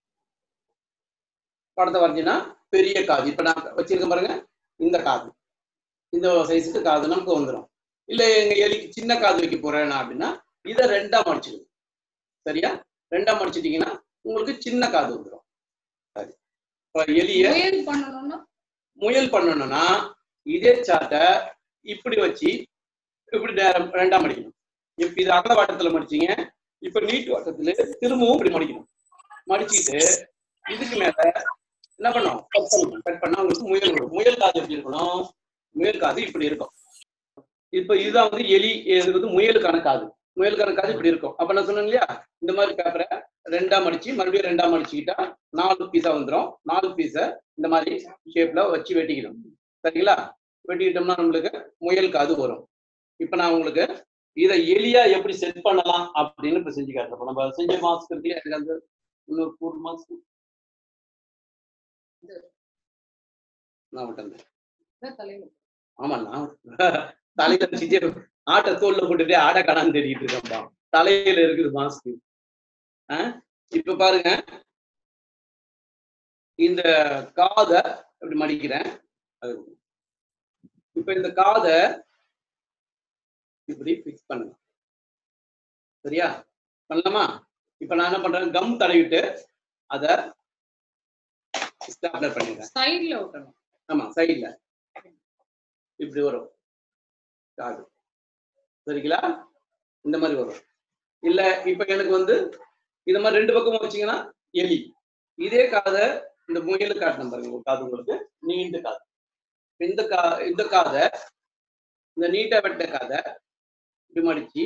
படத்தை வரைஞ்சினா பெரிய காது. இப்ப நான் வச்சிருக்கேன் பாருங்க, இந்த காது இந்த சைஸுக்கு காது நமக்கு வந்துடும். இல்ல எங்க எலிக்கு சின்ன காது வைக்க போறேன் அப்படின்னா இதை ரெண்டா மடிச்சிடுங்க. சரியா, ரெண்டா மடிச்சிட்டீங்கன்னா உங்களுக்கு சின்ன காது வந்துடும். சரி, இப்ப எலிய முயல் பண்ணணும்னா இதே சாட்டை இப்படி வச்சு இப்படி ரெண்டா மடிக்கணும். இப்ப இது அகல வாட்டத்துல மடிச்சீங்க. இப்ப நீட்டு வாட்டத்துல திரும்பவும் இப்படி மடிக்கணும். மடிச்சுட்டு இதுக்கு மேல என்ன பண்ணும், கட் பண்ணணும். கட் பண்ணா உங்களுக்கு முயல் வரும். முயல் காது எப்படி இருக்கணும், முயல் காது இப்படி இருக்கும். இப்ப இதுதான் வந்து எலி, இது வந்து முயலுக்கான காது. முயலுக்கான காது இப்படி இருக்கும். அப்ப நான் சொன்னேன் இல்லையா, இந்த மாதிரி பேப்பரை ரெண்டா மடிச்சு மறுபடியும் ரெண்டா மடிச்சுக்கிட்டா நாலு பீஸா வந்துடும். நாலு பீஸை இந்த மாதிரி ஷேப்ல வச்சு வெட்டிக்கணும். சரிங்களா, வெட்டிக்கிட்டோம்னா நம்மளுக்கு முயல் காது வரும். இப்ப நான் உங்களுக்கு இதை எலியா எப்படி செட் பண்ணலாம் அப்படின்னு இப்ப செஞ்சு காட்டுறோம். நம்ம செஞ்ச மாஸ்க் இருக்கு எனக்கு அந்த இன்னொரு ஒரு மாஸ்க் நான் விட்டேன். ஆமா, நான் தலையில வச்சுட்டே ஆட்டை தோல்ல போட்டுட்டே ஆடை காணான்னு தேடிட்டு இருக்கேன்ப்பா. தலையில இருக்குது மாஸ்க். ஆஹ் இப்ப பாருங்க, இந்த காதை இப்படி மடிக்கிறேன். அது இப்ப இந்த காதை இப்படி பிக்ஸ் பண்ணுங்க. சரியா, பண்ணலாமா? இப்ப நான் என்ன பண்றேன், கம் தடவிட்டு அத ஸ்டாப்லர் பண்ணிடுறேன். சைடுல ஓட்டணும். ஆமா, சைடுல இப்படி வரும் காது. சரிங்களா, இந்த மாதிரி வரும். இல்ல இப்ப எனக்கு வந்து இந்த மாதிரி ரெண்டு பக்கமும் வச்சீங்கன்னா எலி. இதே காதை இந்த முயலு காட்டணும் பாருங்க. ஒரு காது உங்களுக்கு நீண்ட காது. இந்த கா இந்த காதை இந்த நீட்டா வெட்ட காதை இப்படி மடிச்சு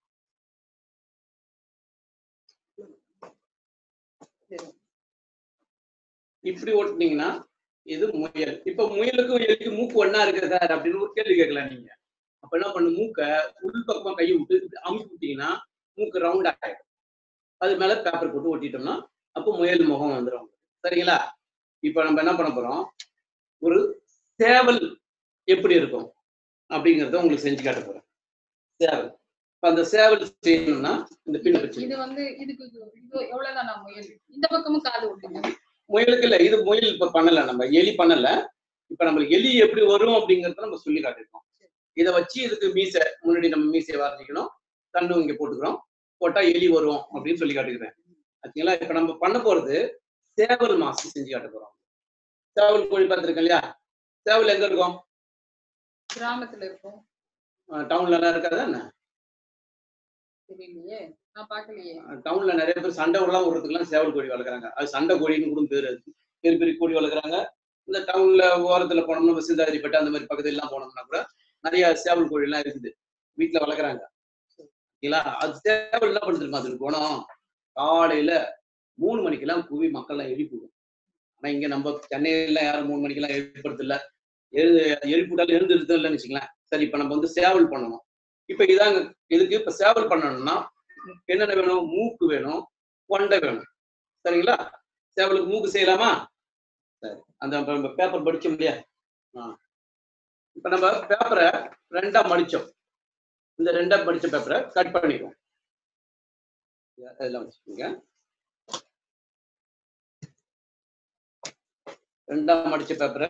இப்படி ஓட்டுனீங்கன்னா இது முயல். இப்ப முயலுக்கும் எலிக்கு மூக்கு ஒன்னா இருக்கு சார் அப்படின்னு ஒரு கேள்வி கேட்கலாம் நீங்க. அப்ப என்ன பண்ணு, மூக்க உள் பக்கம் கையை விட்டு அமுக்கி விட்டீங்கன்னா மூக்கு ரவுண்ட் ஆயிடும். அது மேல பேப்பர் போட்டு ஒட்டிட்டோம்னா அப்போ முயல் முகம் வந்துடும். சரிங்களா, இப்ப நம்ம என்ன பண்ண போறோம், ஒரு சேவல் எப்படி இருக்கும் அப்படிங்கிறத உங்களுக்கு செஞ்சு காட்ட போறேன். சேவல். இப்ப அந்த சேவல் செய்யணும்னா இந்த பின்ன வச்சு இது வந்து இதுக்கு இது எவ்வளவுதான் நான் முயல் இந்த பக்கமும் காது விட்டுங்க. முயலுக்கு இல்ல, இது முயல் இப்ப பண்ணல, நம்ம எலி பண்ணல. இப்ப நம்மளுக்கு எலி எப்படி வரும் அப்படிங்கறத நம்ம சொல்லி காட்டிருக்கோம். இதை வச்சு இதுக்கு மீசை முன்னாடி நம்ம மீசையை வரைஞ்சிக்கணும். கண்ணும் இங்க போட்டுக்கிறோம். போட்டா எலி வரும் அப்படின்னு சொல்லி காட்டுக்கிறேன். ஆச்சுங்களா, இப்ப நம்ம பண்ண போறது சேவல் மாஸ்க் செஞ்சு காட்ட போறோம். சேவல் கோழி பார்த்துருக்கோம் இல்லையா, சேவல் எங்க இருக்கும், கிராமத்துல இருக்கும். டவுன்ல எல்லாம் இருக்காது என்ன? தெரியலையே, நான் பார்க்கலையே. டவுன்ல நிறைய பேர் சண்டை விடலாம் விடுறதுக்குலாம் சேவல் கோழி வளர்க்குறாங்க. அது சண்டை கோழின்னு கூட பேரு. பெரிய பெரிய கோழி வளர்க்குறாங்க. இந்த டவுன்ல ஓரத்துல போனோம்னா சிந்தாதிரிப்பட்டு அந்த மாதிரி பக்கத்துல எல்லாம் போனோம்னா கூட நிறைய சேவல் கோழி எல்லாம் இருக்குது, வீட்டுல வளர்க்குறாங்க. ஓகேங்களா, அது சேவல் என்ன பண்ணிருக்கோம், அதுக்கு போனோம் காலையில மூணு மணிக்கெல்லாம் குவி மக்கள் எல்லாம் எழுப்பிடும். ஆனா இங்க நம்ம சென்னையில யாரும் மூணு மணிக்கெல்லாம் எழுப்புறது இல்லை. எழு எழுப்பிட்டாலும் எழுந்துருது இல்லைன்னு வச்சுக்கலாம். சரி, இப்ப நம்ம வந்து சேவல் பண்ணணும். இப்ப இதாங்க இதுக்கு இப்ப சேவல் பண்ணணும்னா என்னென்ன வேணும்? மூக்கு வேணும், கொண்டை வேணும். சரிங்களா? சேவலுக்கு மூக்கு செய்யலாமா? சரி, அந்த பேப்பர் படிச்சோம் இல்லையா? ஆஹ் இப்ப நம்ம பேப்பரை ரெண்டா மடிச்சோம். இந்த ரெண்டா மடிச்ச பேப்பரை கட் பண்ணிக்குவோம். இதெல்லாம் வச்சுக்கோங்க. ரெண்டா மடிச்ச பேப்பரை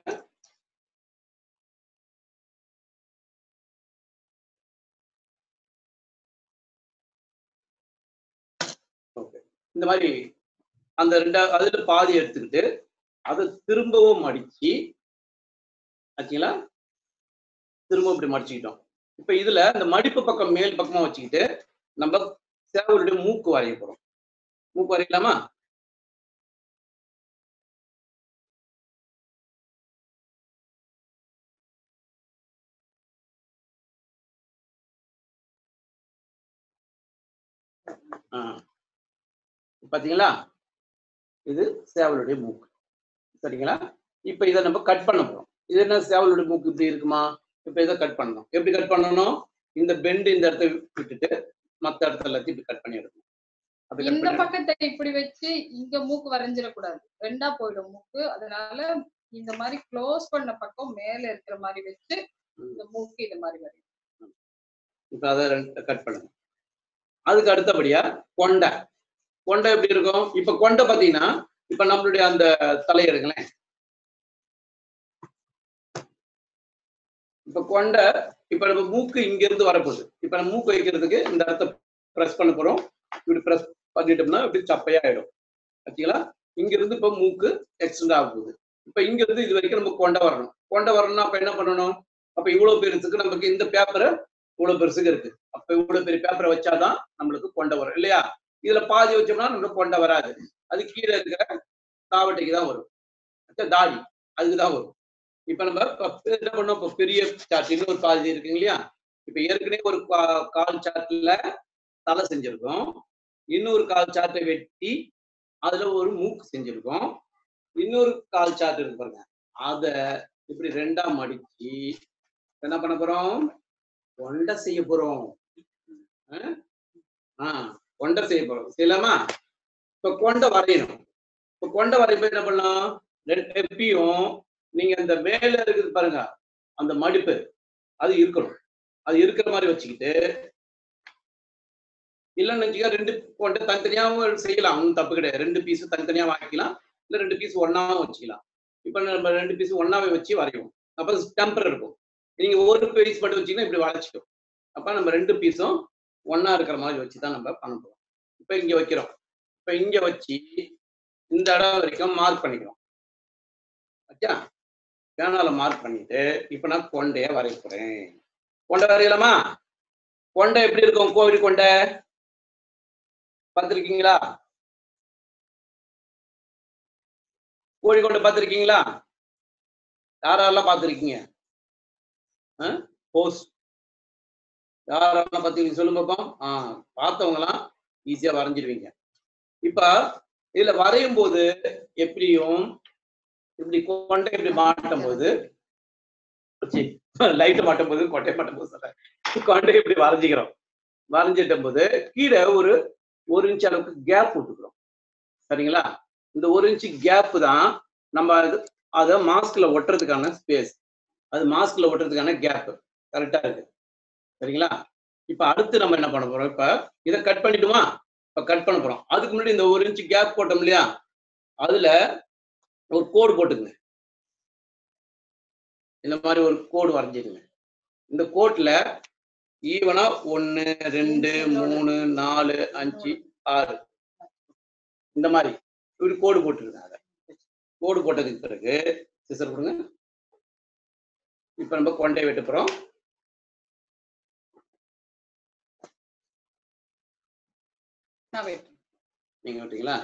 ஓகே இந்த மாதிரி அந்த ரெண்டா அதுல பாதி எடுத்துக்கிட்டு அதை திரும்பவும் மடிச்சு ஆச்சுங்களா, திரும்ப இப்படி மடிச்சுக்கிட்டோம். இப்ப இதுல இந்த மடிப்பு பக்கம் மேல் பக்கமா வச்சுக்கிட்டு நம்ம சேவலுடைய மூக்கு வரைய போறோம். மூக்கு வரையலாமா? ஆஹ் பாத்தீங்களா, இது சேவலுடைய மூக்கு. சரிங்களா? இப்ப இதை நம்ம கட் பண்ண போறோம். இது என்ன சேவலுடைய மூக்கு இப்படி இருக்குமா? இப்ப இதை கட் பண்ணணும். எப்படி கட் பண்ணணும்? இந்த பெண்டு இந்த இடத்த விட்டுட்டு மத்த இடத்துல எல்லாத்தையும் இப்படி கட் பண்ணி எடுக்கணும். இந்த பக்கத்தை இப்படி வச்சு இங்க மூக்கு வரைஞ்சிடக்கூடாது, ரெண்டா போயிடும் மூக்கு. அதனால இந்த மாதிரி க்ளோஸ் பண்ண பக்கம் மேல இருக்கிற மாதிரி வச்சு இந்த மூக்கு இந்த மாதிரி வரையும். இப்ப அதை கட் பண்ணுங்க. அதுக்கு அடுத்தபடியா கொண்டை. கொண்டை எப்படி இருக்கும்? இப்ப கொண்டை பாத்தீங்கன்னா இப்ப நம்மளுடைய அந்த தலை எடுங்களேன். இப்ப கொண்டை இப்ப நம்ம மூக்கு இங்க இருந்து வரப்போகுது. இப்ப நம்ம மூக்கு வைக்கிறதுக்கு இந்த இடத்த பிரஸ் பண்ண போறோம். இப்படி பிரஸ் பண்ணிட்டோம்னா இப்படி சப்பையா ஆயிடும். ஆச்சுங்களா? இங்க இருந்து இப்ப மூக்கு எக்ஸ்டெண்ட் ஆக போகுது. இப்ப இங்க இருந்து இது வரைக்கும் நம்ம கொண்டை வரணும். கொண்டை வரணும்னா அப்ப என்ன பண்ணணும்? அப்ப இவ்வளவு பெருசுக்கு நமக்கு இந்த பேப்பரை இவ்வளவு பெருசுக்கு இருக்கு. அப்ப இவ்வளவு பெரிய பேப்பரை வச்சாதான் நம்மளுக்கு கொண்டை வரும் இல்லையா? இதுல பாதி வச்சோம்னா நம்மளுக்கு கொண்டை வராது. அது கீழே இருக்கிற தாவட்டைக்கு தான் வரும், தாடி அதுக்குதான் வரும். இப்ப நம்ம என்ன பண்ணோம்? இப்ப பெரிய சார்ட் இன்னொரு பாதி இருக்குங்க இல்லையா? இப்ப ஏற்கனவே ஒரு கால் சார்ட்ல தலை செஞ்சிருக்கோம், இன்னொரு கால் சார்ட்டை வெட்டி அதுல ஒரு மூக்கு செஞ்சிருக்கோம், இன்னொரு கால் சார்ட் இருக்கு பாருங்க, அத இப்படி ரெண்டா மடிச்சு என்ன பண்ண போறோம்? கொண்டை செய்ய போறோம். ஆஹ் கொண்டை செய்ய போறோம். செய்யலாமா? இப்ப கொண்டை வரையணும். இப்ப கொண்டை வரையப்ப என்ன பண்ணலாம்? எப்பயும் நீங்க இந்த மேல இருக்குது பாருங்க, அந்த மடிப்பு அது இருக்கணும். அது இருக்கிற மாதிரி வச்சுக்கிட்டு, இல்லைன்னு வச்சுக்க ரெண்டு கொண்டை தனித்தனியாவும் செய்யலாம், ஒன்றும் தப்பு கிடையாது. ரெண்டு பீஸ் தனித்தனியா வாங்கிக்கலாம், இல்ல ரெண்டு பீஸ் ஒன்னாவும் வச்சுக்கலாம். இப்ப நம்ம ரெண்டு பீஸ் ஒன்னாவே வச்சு வரைவோம். அப்ப டெம்பர் இருக்கும். நீங்க ஒரு பீஸ் மட்டும் வச்சீங்கன்னா இப்படி வளைச்சிக்கும். அப்ப நம்ம ரெண்டு பீஸும் ஒன்னா இருக்கிற மாதிரி வச்சுதான் நம்ம பண்ண போறோம். இப்ப இங்க வைக்கிறோம். இப்ப இங்க வச்சு இந்த இடம் வரைக்கும் மார்க் பண்ணிக்கிறோம். ஓகே, பேனால மார்க் பண்ணிட்டு இப்ப நான் கொண்டைய வரைய போறேன். கொண்டை வரையலாமா? கொண்டை எப்படி இருக்கும்? கோவில் கொண்டை பார்த்திருக்கீங்களா? கோழி கொண்டை பார்த்திருக்கீங்களா? யாரெல்லாம் பார்த்திருக்கீங்க? போஸ் யாரெல்லாம் பார்த்திருக்கீங்க சொல்லுங்க பாப்போம். ஆஹ் பார்த்தவங்கலாம் ஈஸியா வரைஞ்சிருவீங்க. இப்ப இதுல வரையும் போது எப்படியும் இப்படி கொண்டை இப்படி மாட்டும் போது, லைட் மாட்டும் போது கொண்டை மாட்டும் போது சொல்றேன், கொண்டை இப்படி வரைஞ்சிக்கிறோம். வரைஞ்சிட்டும் போது கீழே ஒரு ஒரு இன்ச் அளவுக்கு கேப் விட்டுக்கிறோம். சரிங்களா? இந்த ஒரு இன்ச்சு கேப் தான் நம்ம அதை மாஸ்க்ல ஒட்டுறதுக்கான ஸ்பேஸ். அது மாஸ்க்ல ஒட்டுறதுக்கான கேப் கரெக்டா இருக்கு. சரிங்களா? இப்ப அடுத்து நம்ம என்ன பண்ண போறோம்? இப்ப இதை கட் பண்ணிட்டுமா? இப்ப கட் பண்ண போறோம். அதுக்கு முன்னாடி இந்த ஒரு இன்ச்சு கேப் போட்டோம் இல்லையா, அதுல ஒரு கோடு போட்டுக்குங்க. இந்த மாதிரி ஒரு கோடு வரைஞ்சிடுங்க. இந்த கோட்ல ஈவனா ஒன்னு ரெண்டு மூணு நாலு அஞ்சு ஆறு இந்த மாதிரி ஒரு கோடு போட்டுருங்க. அதை கோடு போட்டதுக்கு பிறகு சிசர் கொடுங்க. இப்ப நம்ம கொண்டை வெட்ட போறோம். நீங்க வெட்டீங்களா?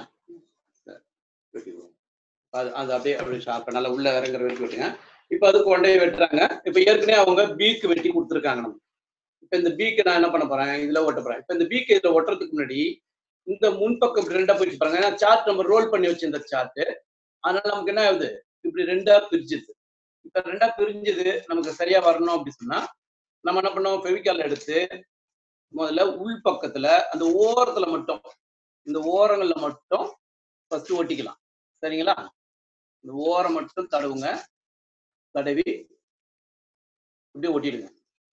அது அது அப்படியே அப்படி ஷார்ப்பா நல்லா உள்ள இறங்குற வரைக்கும் வெட்டுங்க. இப்ப அது கொண்டையை வெட்டுறாங்க. இப்ப ஏற்கனவே அவங்க பீக்கு வெட்டி கொடுத்துருக்காங்க. நம்ம இப்ப இந்த பீக்கு நான் என்ன பண்ண போறேன்? இதுல ஓட்ட போறேன். இப்ப இந்த பீக்கு இதுல ஒட்டுறதுக்கு முன்னாடி இந்த முன்பக்கம் ரெண்டா போயிட்டு பாருங்க. ஏன்னா சார்ட் நம்ம ரோல் பண்ணி வச்சிருந்த சார்ட், அதனால நமக்கு என்ன ஆகுது? இப்படி ரெண்டா பிரிஞ்சுது. இப்ப ரெண்டா பிரிஞ்சது நமக்கு சரியா வரணும் அப்படி சொன்னா நம்ம என்ன பண்ணோம், ஃபெவிகால் எடுத்து முதல்ல உள் பக்கத்துல அந்த ஓரத்துல மட்டும், இந்த ஓரங்கள்ல மட்டும் ஃபர்ஸ்ட் ஒட்டிக்கலாம். சரிங்களா? இந்த ஓரம் மட்டும் தடவுங்க, தடவி இப்படியே ஒட்டிடுங்க.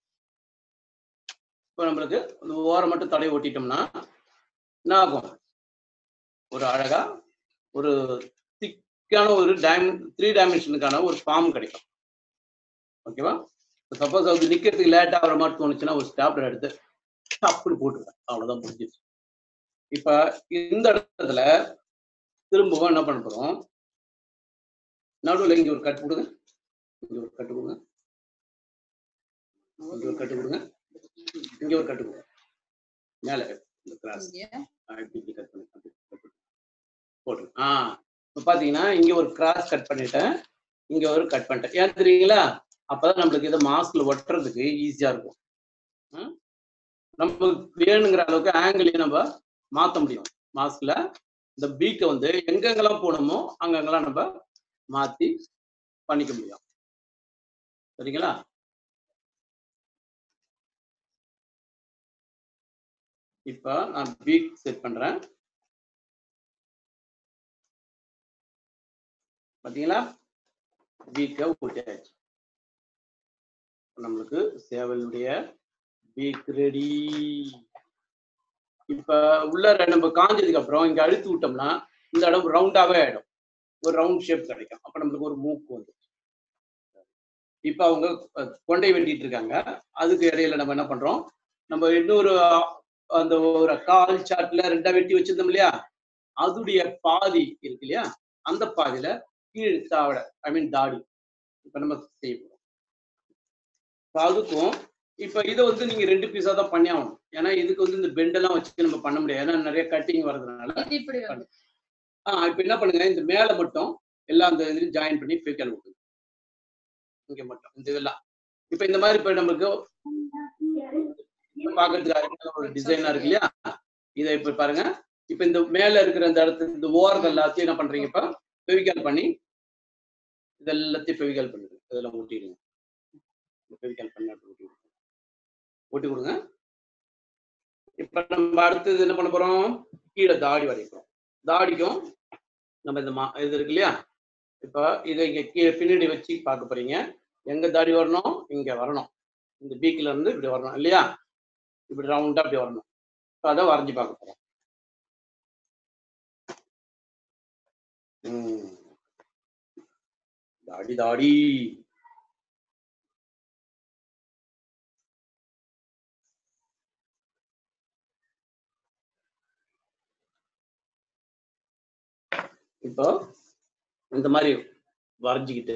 இப்போ நம்மளுக்கு இந்த ஓரம் மட்டும் தடவி ஒட்டிட்டோம்னா என்ன ஆகும், ஒரு அழகா ஒரு திக்கான ஒரு டைம் த்ரீ டைமென்ஷனுக்கான ஒரு ஃபார்ம் கிடைக்கும். ஓகேவா? சப்போஸ் அது நிக்கிறதுக்கு லேட் ஆகிற மாதிரி தோணுச்சுன்னா ஒரு ஸ்டாப்லர் எடுத்து அப்படி போட்டுருவேன், அவ்வளவுதான் முடிஞ்சிச்சு. இப்ப இந்த இடத்துல திரும்பவும் என்ன பண்ண போறோம், நடுவில் இங்க ஒரு கட்டு கொடுங்க, இங்க ஒரு கட்டு கொடுங்க, இங்க ஒரு கட்டு கொடுங்க, இங்க ஒரு கட்டு கொடுங்க, மேல இந்த கிராஸ் இப்படி கட் பண்ணி போட்டு. ஆஹ் இப்ப பாத்தீங்கன்னா இங்க ஒரு கிராஸ் கட் பண்ணிட்டேன், இங்க ஒரு கட் பண்ணிட்டேன். ஏன் தெரியுங்களா? அப்பதான் நம்மளுக்கு இதை மாஸ்க்ல ஒட்டுறதுக்கு ஈஸியா இருக்கும். நமக்கு வேணுங்கிற அளவுக்கு ஆங்கிளையும் நம்ம மாத்த முடியும். மாஸ்க்ல இந்த பீக்கை வந்து எங்கெங்கெல்லாம் போகணுமோ அங்கங்கெல்லாம் நம்ம மாத்தி பண்ணிக்க முடியும். சரிங்களா? இப்ப நான் பீக் செட் பண்றேன். பாத்தீங்களா? பீக்கை ஊட்டியாச்சு. நம்மளுக்கு சேவலுடைய பீக் ரெடி. இப்ப உள்ள நம்ம காஞ்சதுக்கு அப்புறம் இங்க அழுத்தி விட்டோம்னா இந்த இடம் ரவுண்டாவே ஆயிடும், ஒரு ரவுண்ட் ஷேப் கிடைக்கும். அப்ப நம்மளுக்கு ஒரு மூக்கு வந்து இப்ப அவங்க கொண்டை வெட்டிட்டு இருக்காங்க. அதுக்கு இடையில நம்ம என்ன பண்றோம், நம்ம இன்னொரு அந்த ஒரு கால் சாட்ல ரெண்டா வெட்டி வச்சிருந்தோம் இல்லையா, அதுடைய பாதி இருக்கு இல்லையா, அந்த பாதியில கீழ் தாவடை ஐ மீன் தாடி இப்ப நம்ம செய்ய போறோம். அதுக்கும் இப்ப இதை வந்து நீங்க ரெண்டு பீஸா தான் பண்ணி ஆகணும். ஏன்னா இதுக்கு வந்து இந்த பெண்ட் எல்லாம் வச்சு நம்ம பண்ண முடியாது, ஏன்னா நிறைய கட்டிங் வர்றதுனால. ஆஹ் இப்ப என்ன பண்ணுங்க, இந்த மேல மட்டும் எல்லா அந்த இதுலையும் ஜாயின் பண்ணி ஃபெவிகால் விட்டுங்க இங்க மட்டும் இந்த இதெல்லாம். இப்ப இந்த மாதிரி இப்ப நமக்கு பாக்குறதுக்கு ஒரு டிசைனா இருக்கு இல்லையா, இதை இப்ப பாருங்க. இப்ப இந்த மேல இருக்கிற இந்த இடத்துல இந்த ஓரங்கள் எல்லாத்தையும் என்ன பண்றீங்க, இப்ப ஃபெவிகால் பண்ணி இதெல்லாத்தையும் ஃபெவிகால் பண்ணுங்க, இதெல்லாம் ஊட்டிடுங்க. ஃபெவிகால் பண்ணி ஊட்டி ஊட்டி கொடுங்க. இப்ப நம்ம அடுத்தது என்ன பண்ண போறோம், கீழே தாடி வரைக்கிறோம். தாடிக்கும் நம்ம இந்த மா இது இருக்கு இல்லையா, இப்ப இதை இங்க கீழே பின்னாடி வச்சு பார்க்க போறீங்க. எங்க தாடி வரணும், இங்க வரணும், இந்த பீக்ல இருந்து இப்படி வரணும் இல்லையா, இப்படி ரவுண்டா இப்படி வரணும். அதை வரைஞ்சி பார்க்க போறோம். உம் தாடி தாடி இப்போ இந்த மாதிரி வரைஞ்சிக்கிட்டு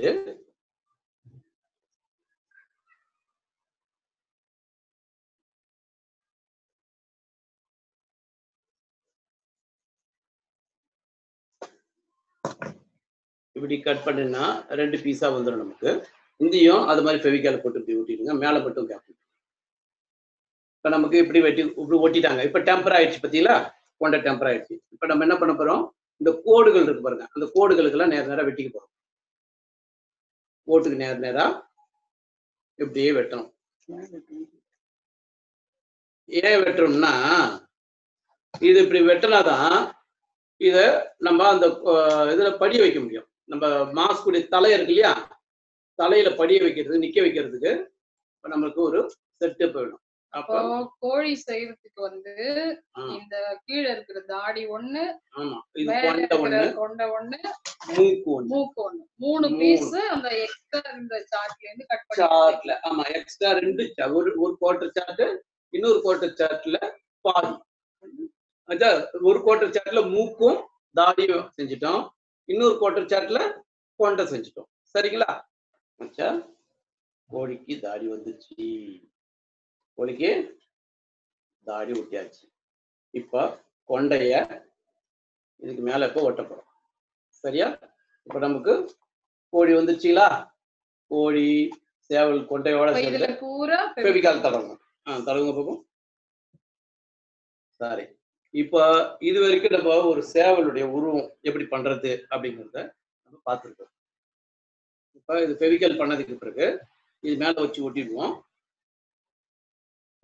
இப்படி கட் பண்ணுன்னா ரெண்டு பீஸா வந்துடும் நமக்கு. இந்தியும் அது மாதிரி ஃபெவிகால் போட்டு இப்படி ஊட்டிடுங்க, மேல மட்டும் கேப். இப்ப நமக்கு இப்படி வெட்டி இப்படி ஒட்டிட்டாங்க. இப்ப டெம்பர் ஆயிடுச்சு, பார்த்தீங்களா, கொண்ட டெம்பர் ஆயிடுச்சு. இப்ப நம்ம என்ன பண்ண போறோம், இந்த கோடுகள் இருக்கு பாருங்க, அந்த கோடுகளுக்கு எல்லாம் நேர நேரம் வெட்டிக்க போறோம். கோட்டுக்கு நேர நேரா இப்படியே வெட்டணும். ஏன் வெட்டணும்னா, இது இப்படி வெட்டினாதான் இத நம்ம அந்த இதுல படிய வைக்க முடியும். நம்ம மாஸ்குடைய தலை இருக்கு இல்லையா, தலையில படிய வைக்கிறது நிக்க வைக்கிறதுக்கு நமக்கு ஒரு செட்டப் வேணும். அப்போ கோழி செய்யறதுக்கு வந்து இந்த கீழே இருக்கிற தாடி ஒண்ணு, ஆமா, இது கொண்ட ஒண்ணு, கொண்ட ஒண்ணு, மூக்கு ஒண்ணு, மூக்கு ஒண்ணு, மூணு பீஸ் அந்த எக்ஸ்ட்ரா இந்த சார்ட்ல இருந்து கட் பண்ணி சார்ட்ல. ஆமா, எக்ஸ்ட்ரா ரெண்டு ஒரு ஒரு குவார்டர் சார்ட், இன்னொரு குவார்டர் சார்ட்ல பாதி. அச்சா, ஒரு குவார்டர் சார்ட்ல மூக்கும் தாடியும் செஞ்சுட்டோம், இன்னொரு குவார்டர் சார்ட்ல கொண்டை செஞ்சுட்டோம். சரிங்களா? அச்சா, கோழிக்கு தாடி வந்துச்சு, கோழிக்கு தாடி ஒட்டியாச்சு. இப்ப கொண்டைய இதுக்கு மேல இப்ப ஒட்ட போறோம். சரியா? இப்ப நமக்கு கோழி வந்துச்சுங்களா, கோழி சேவல் கொண்டையோட சேர்ந்து பூரா ஃபெவிகால் தடவணும். ஆஹ் தடவுங்க பாப்போம். சரி, இப்ப இது வரைக்கும் நம்ம ஒரு சேவலுடைய உருவம் எப்படி பண்றது அப்படிங்கிறத நம்ம பார்த்துருக்கோம். இப்ப இது ஃபெவிகால் பண்ணதுக்கு பிறகு இது மேல வச்சு ஒட்டிடுவோம்.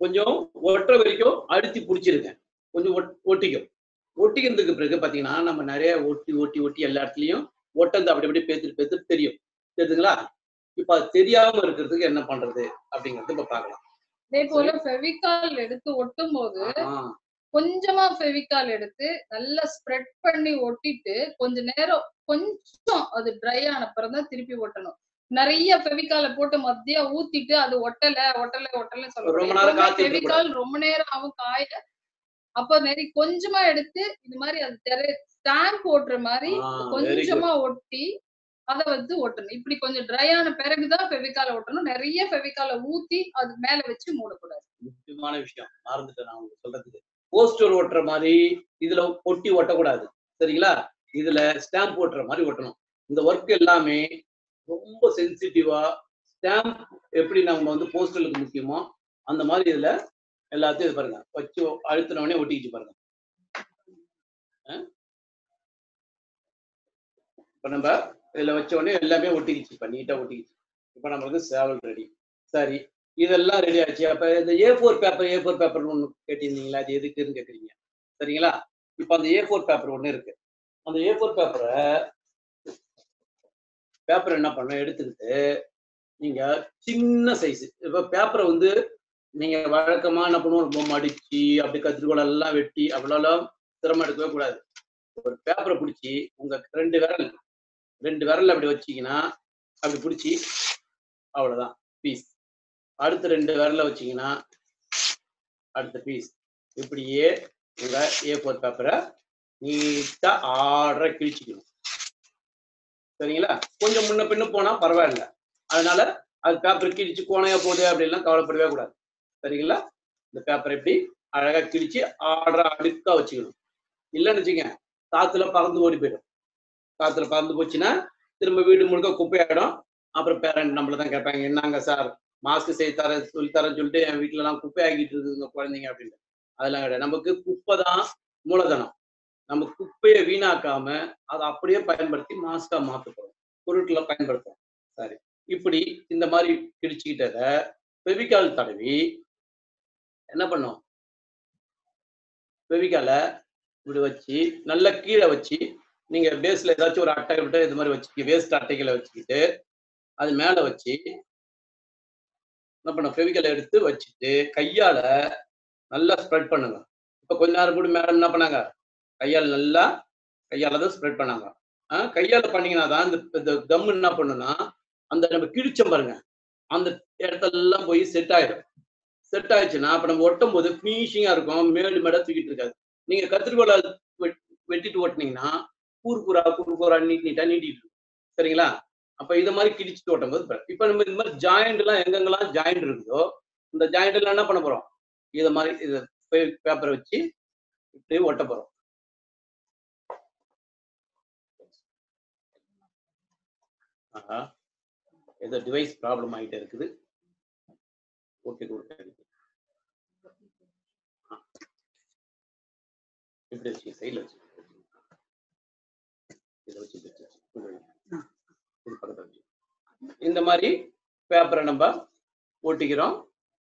கொஞ்சம் ஒட்டுற வரைக்கும் அழுத்தி பிடிச்சிருக்கேன். கொஞ்சம் ஒட்டிக்கும். ஒட்டிக்கிறதுக்கு பிறகு பாத்தீங்கன்னா நம்ம நிறைய ஒட்டி ஒட்டி ஒட்டி எல்லா இடத்துலயும் ஒட்டந்து அப்படி அப்படி பேத்துட்டு பேத்துட்டு தெரியும். தெரியுதுங்களா? இப்ப அது தெரியாம இருக்கிறதுக்கு என்ன பண்றது அப்படிங்கறது இப்ப பாக்கலாம். அதே போல ஃபெவிகால் எடுத்து ஒட்டும் போது கொஞ்சமா ஃபெவிகால் எடுத்து நல்லா ஸ்ப்ரெட் பண்ணி ஒட்டிட்டு கொஞ்ச நேரம் கொஞ்சம் அது ட்ரை ஆன பிறகு தான் திருப்பி ஒட்டணும். நிறைய ஃபெவிகால போட்டு மத்தியா ஊத்திட்டு அது ஒட்டல ஒட்டல ஒட்டல சொல்லுவாங்க. ஃபெவிகால் ரொம்ப நேரம் ஆகும் காய. அப்ப நிறைய கொஞ்சமா எடுத்து இந்த மாதிரி அது ஸ்டாம்ப் ஓட்டுற மாதிரி கொஞ்சமா ஒட்டி அதை வந்து ஒட்டணும். இப்படி கொஞ்சம் ட்ரை ஆன பிறகுதான் ஃபெவிகால ஒட்டணும். நிறைய ஃபெவிகால ஊத்தி அது மேல வச்சு மூடக்கூடாது. முக்கியமான விஷயம் மறந்துட்டேன் நான் உங்களுக்கு சொல்றதுக்கு. போஸ்டர் ஒட்டுற மாதிரி இதுல ஒட்டி ஒட்டக்கூடாது. சரிங்களா? இதுல ஸ்டாம்ப் ஓட்டுற மாதிரி ஒட்டணும். இந்த ஒர்க் எல்லாமே ரொம்ப சென்சிட்டிவா ஸ்டாம்ப் எப்படி நம்ம வந்து போஸ்டருக்கு முக்கியமோ அந்த மாதிரி இதுல எல்லாத்தையும் இது பாருங்க வச்சு அழுத்தினோடனே ஒட்டிக்கிச்சு பாருங்க. இப்ப நம்ம இதுல வச்ச உடனே எல்லாமே ஒட்டிக்கிச்சு. இப்ப நீட்டா ஒட்டிக்கிச்சு. இப்ப நம்மளுக்கு சேவல் ரெடி. சரி, இதெல்லாம் ரெடி ஆச்சு. அப்ப இந்த A four paper A four paper ஒண்ணு கேட்டிருந்தீங்களா? அது எதுக்குன்னு கேக்குறீங்க. சரிங்களா? இப்ப அந்த ஏ ஃபோர் பேப்பர் ஒண்ணு இருக்கு. அந்த ஏ ஃபோர் பேப்பரை பேப்பர் என்ன பண்ண எடுத்துக்கிட்டு நீங்க சின்ன சைஸ் இப்ப பேப்பரை வந்து நீங்க வழக்கமா என்ன பண்ணுவோம், ரொம்ப மடிச்சு அப்படி கத்திரிக்கோள் எல்லாம் வெட்டி அவ்வளோலாம் சிரமம் எடுக்கவே கூடாது. ஒரு பேப்பரை பிடிச்சி உங்க ரெண்டு விரல் ரெண்டு விரல் அப்படி வச்சீங்கன்னா அப்படி பிடிச்சி அவ்வளவுதான் பீஸ். அடுத்த ரெண்டு விரல வச்சீங்கன்னா அடுத்த பீஸ். இப்படியே உங்க ஏ ஃபோர் பேப்பரை நீட்டா ஆர்டரா கிழிச்சிக்கணும். சரிங்களா? கொஞ்சம் முன்ன பின்ன போனா பரவாயில்ல. அதனால அது பேப்பர் கிழிச்சு கோணையா போகுது அப்படின்லாம் கவலைப்படவே கூடாது. சரிங்களா? இந்த பேப்பரை எப்படி அழகா கிழிச்சு ஆர்டரா அடுக்கா வச்சுக்கணும். இல்லைன்னு வச்சுங்க காத்துல பறந்து ஓடி போயிடும். காத்துல பறந்து போச்சுன்னா திரும்ப வீடு முழுக்க குப்பையாயிடும். அப்புறம் பேரண்ட் நம்மள தான் கேட்பாங்க, என்னங்க சார் மாஸ்க் செய்ய தர சொல்லி தரேன்னு சொல்லிட்டு என் வீட்டுல எல்லாம் குப்பை ஆகிட்டு இருக்குங்க குழந்தைங்க அப்படின்னு. அதெல்லாம் கிடையாது. நமக்கு குப்பை தான் மூலதனம். நம்ம குப்பையை வீணாக்காம அதை அப்படியே பயன்படுத்தி மாஸ்கா மாற்றப்படும் பொருட்களை பயன்படுத்தும். சரி, இப்படி இந்த மாதிரி கிழிச்சுக்கிட்டத ஃபெவிகால் தடவி என்ன பண்ணும், ஃபெவிகால இப்படி வச்சு நல்லா கீழே வச்சு நீங்க பேஸ்ல ஏதாச்சும் ஒரு அட்டை விட்டு இது மாதிரி வச்சு வேஸ்ட் அட்டைகளை வச்சுக்கிட்டு அது மேல வச்சு என்ன பண்ண ஃபெவிகால் எடுத்து வச்சுட்டு கையால நல்லா ஸ்ப்ரெட் பண்ணுங்க. இப்ப கொஞ்ச நேரம் கூட மேடம் என்ன பண்ணாங்க, கையால் நல்லா கையால தான் ஸ்ப்ரெட் பண்ணாங்க. ஆஹ் கையால பண்ணீங்கன்னா தான் இந்த கம் என்ன பண்ணுன்னா அந்த நம்ம கிழிச்சம் பாருங்க அந்த இடத்தெல்லாம் போய் செட் ஆயிடும். செட் ஆயிடுச்சுன்னா அப்ப நம்ம ஒட்டும் போது ஃபினிஷிங்கா இருக்கும். மேடு மேடா தூக்கிட்டு இருக்காது. நீங்க கத்திரிக்கோளை வெட்டிட்டு ஓட்டினீங்கன்னா கூறு கூறா கூறு கூறா நீட் நீட்டா நீட்டிட்டு இருக்கும். சரிங்களா? அப்ப இதை மாதிரி கிழிச்சிட்டு ஓட்டும் போது இப்ப நம்ம இந்த மாதிரி ஜாயிண்ட் எல்லாம் எங்கெங்கெல்லாம் ஜாயிண்ட் இருக்குதோ இந்த ஜாயிண்ட் எல்லாம் என்ன பண்ண போறோம், இதை மாதிரி இது பேப்பரை வச்சு இப்படி ஒட்ட போறோம். ஆஹா, ஏதோ டிவைஸ் ப்ராப்ளம் ஆகிட்டே இருக்குது. ஓகே கொடுக்க இப்படி வச்சு சைட்ல வச்சு இதை வச்சு இது பக்கத்துல வச்சு இந்த மாதிரி பேப்பரை நம்ம ஒட்டிக்கிறோம்.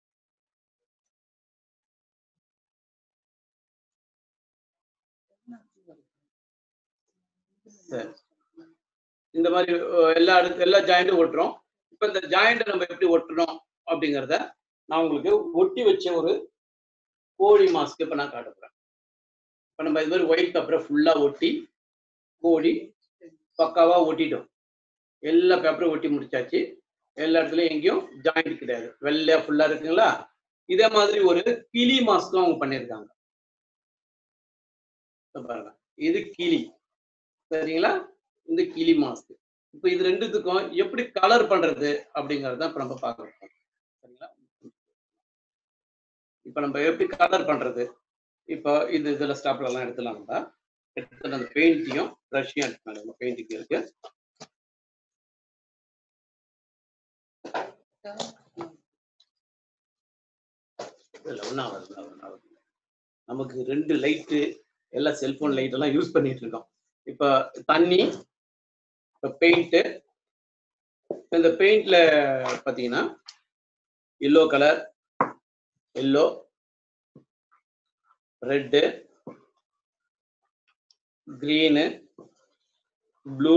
சரி, இந்த மாதிரி எல்லா இடத்து எல்லா ஜாயிண்ட்டும் ஒட்டுறோம். இப்ப இந்த ஜாயிண்ட் நம்ம எப்படி ஒட்டுறோம் அப்படிங்கிறத நான் உங்களுக்கு ஒட்டி வச்ச ஒரு கோழி மாஸ்க் இப்ப நான் காட்ட போறேன். இப்ப நம்ம இது மாதிரி ஒயிட் பேப்பரை ஃபுல்லா ஒட்டி கோழி பக்காவா ஒட்டிட்டோம். எல்லா பேப்பரும் ஒட்டி முடிச்சாச்சு. எல்லா இடத்துலயும் எங்கேயும் ஜாயிண்ட் கிடையாது, வெள்ளையா ஃபுல்லா இருக்குங்களா. இதே மாதிரி ஒரு கிளி மாஸ்க்கும் அவங்க பண்ணியிருக்காங்க பாருங்க. இது கிளி. சரிங்களா? இந்த கிளி மாஸ்க். இப்ப இது ரெண்டுத்துக்கும் எப்படி கலர் பண்றது அப்படிங்கறத இப்ப நம்ம பார்க்கறோம். சரிங்களா? இப்ப நம்ம எப்படி கலர் பண்றது, இப்போ இது இதுல ஸ்டாப்ல எல்லாம் எடுத்துலாம்டா. எடுத்து அந்த பெயிண்டையும் ப்ரஷையும் எடுத்துனாங்க. பெயிண்டிங் இருக்கு. இல்ல ஒன்னா வருது. நமக்கு ரெண்டு லைட்டு எல்லாம் செல்போன் லைட் எல்லாம் யூஸ் பண்ணிட்டு இருக்கோம். இப்ப தண்ணி, இப்ப பெயிண்ட். இந்த பெயிண்ட்ல பாத்தீங்கன்னா yellow colour, yellow, red, green, blue,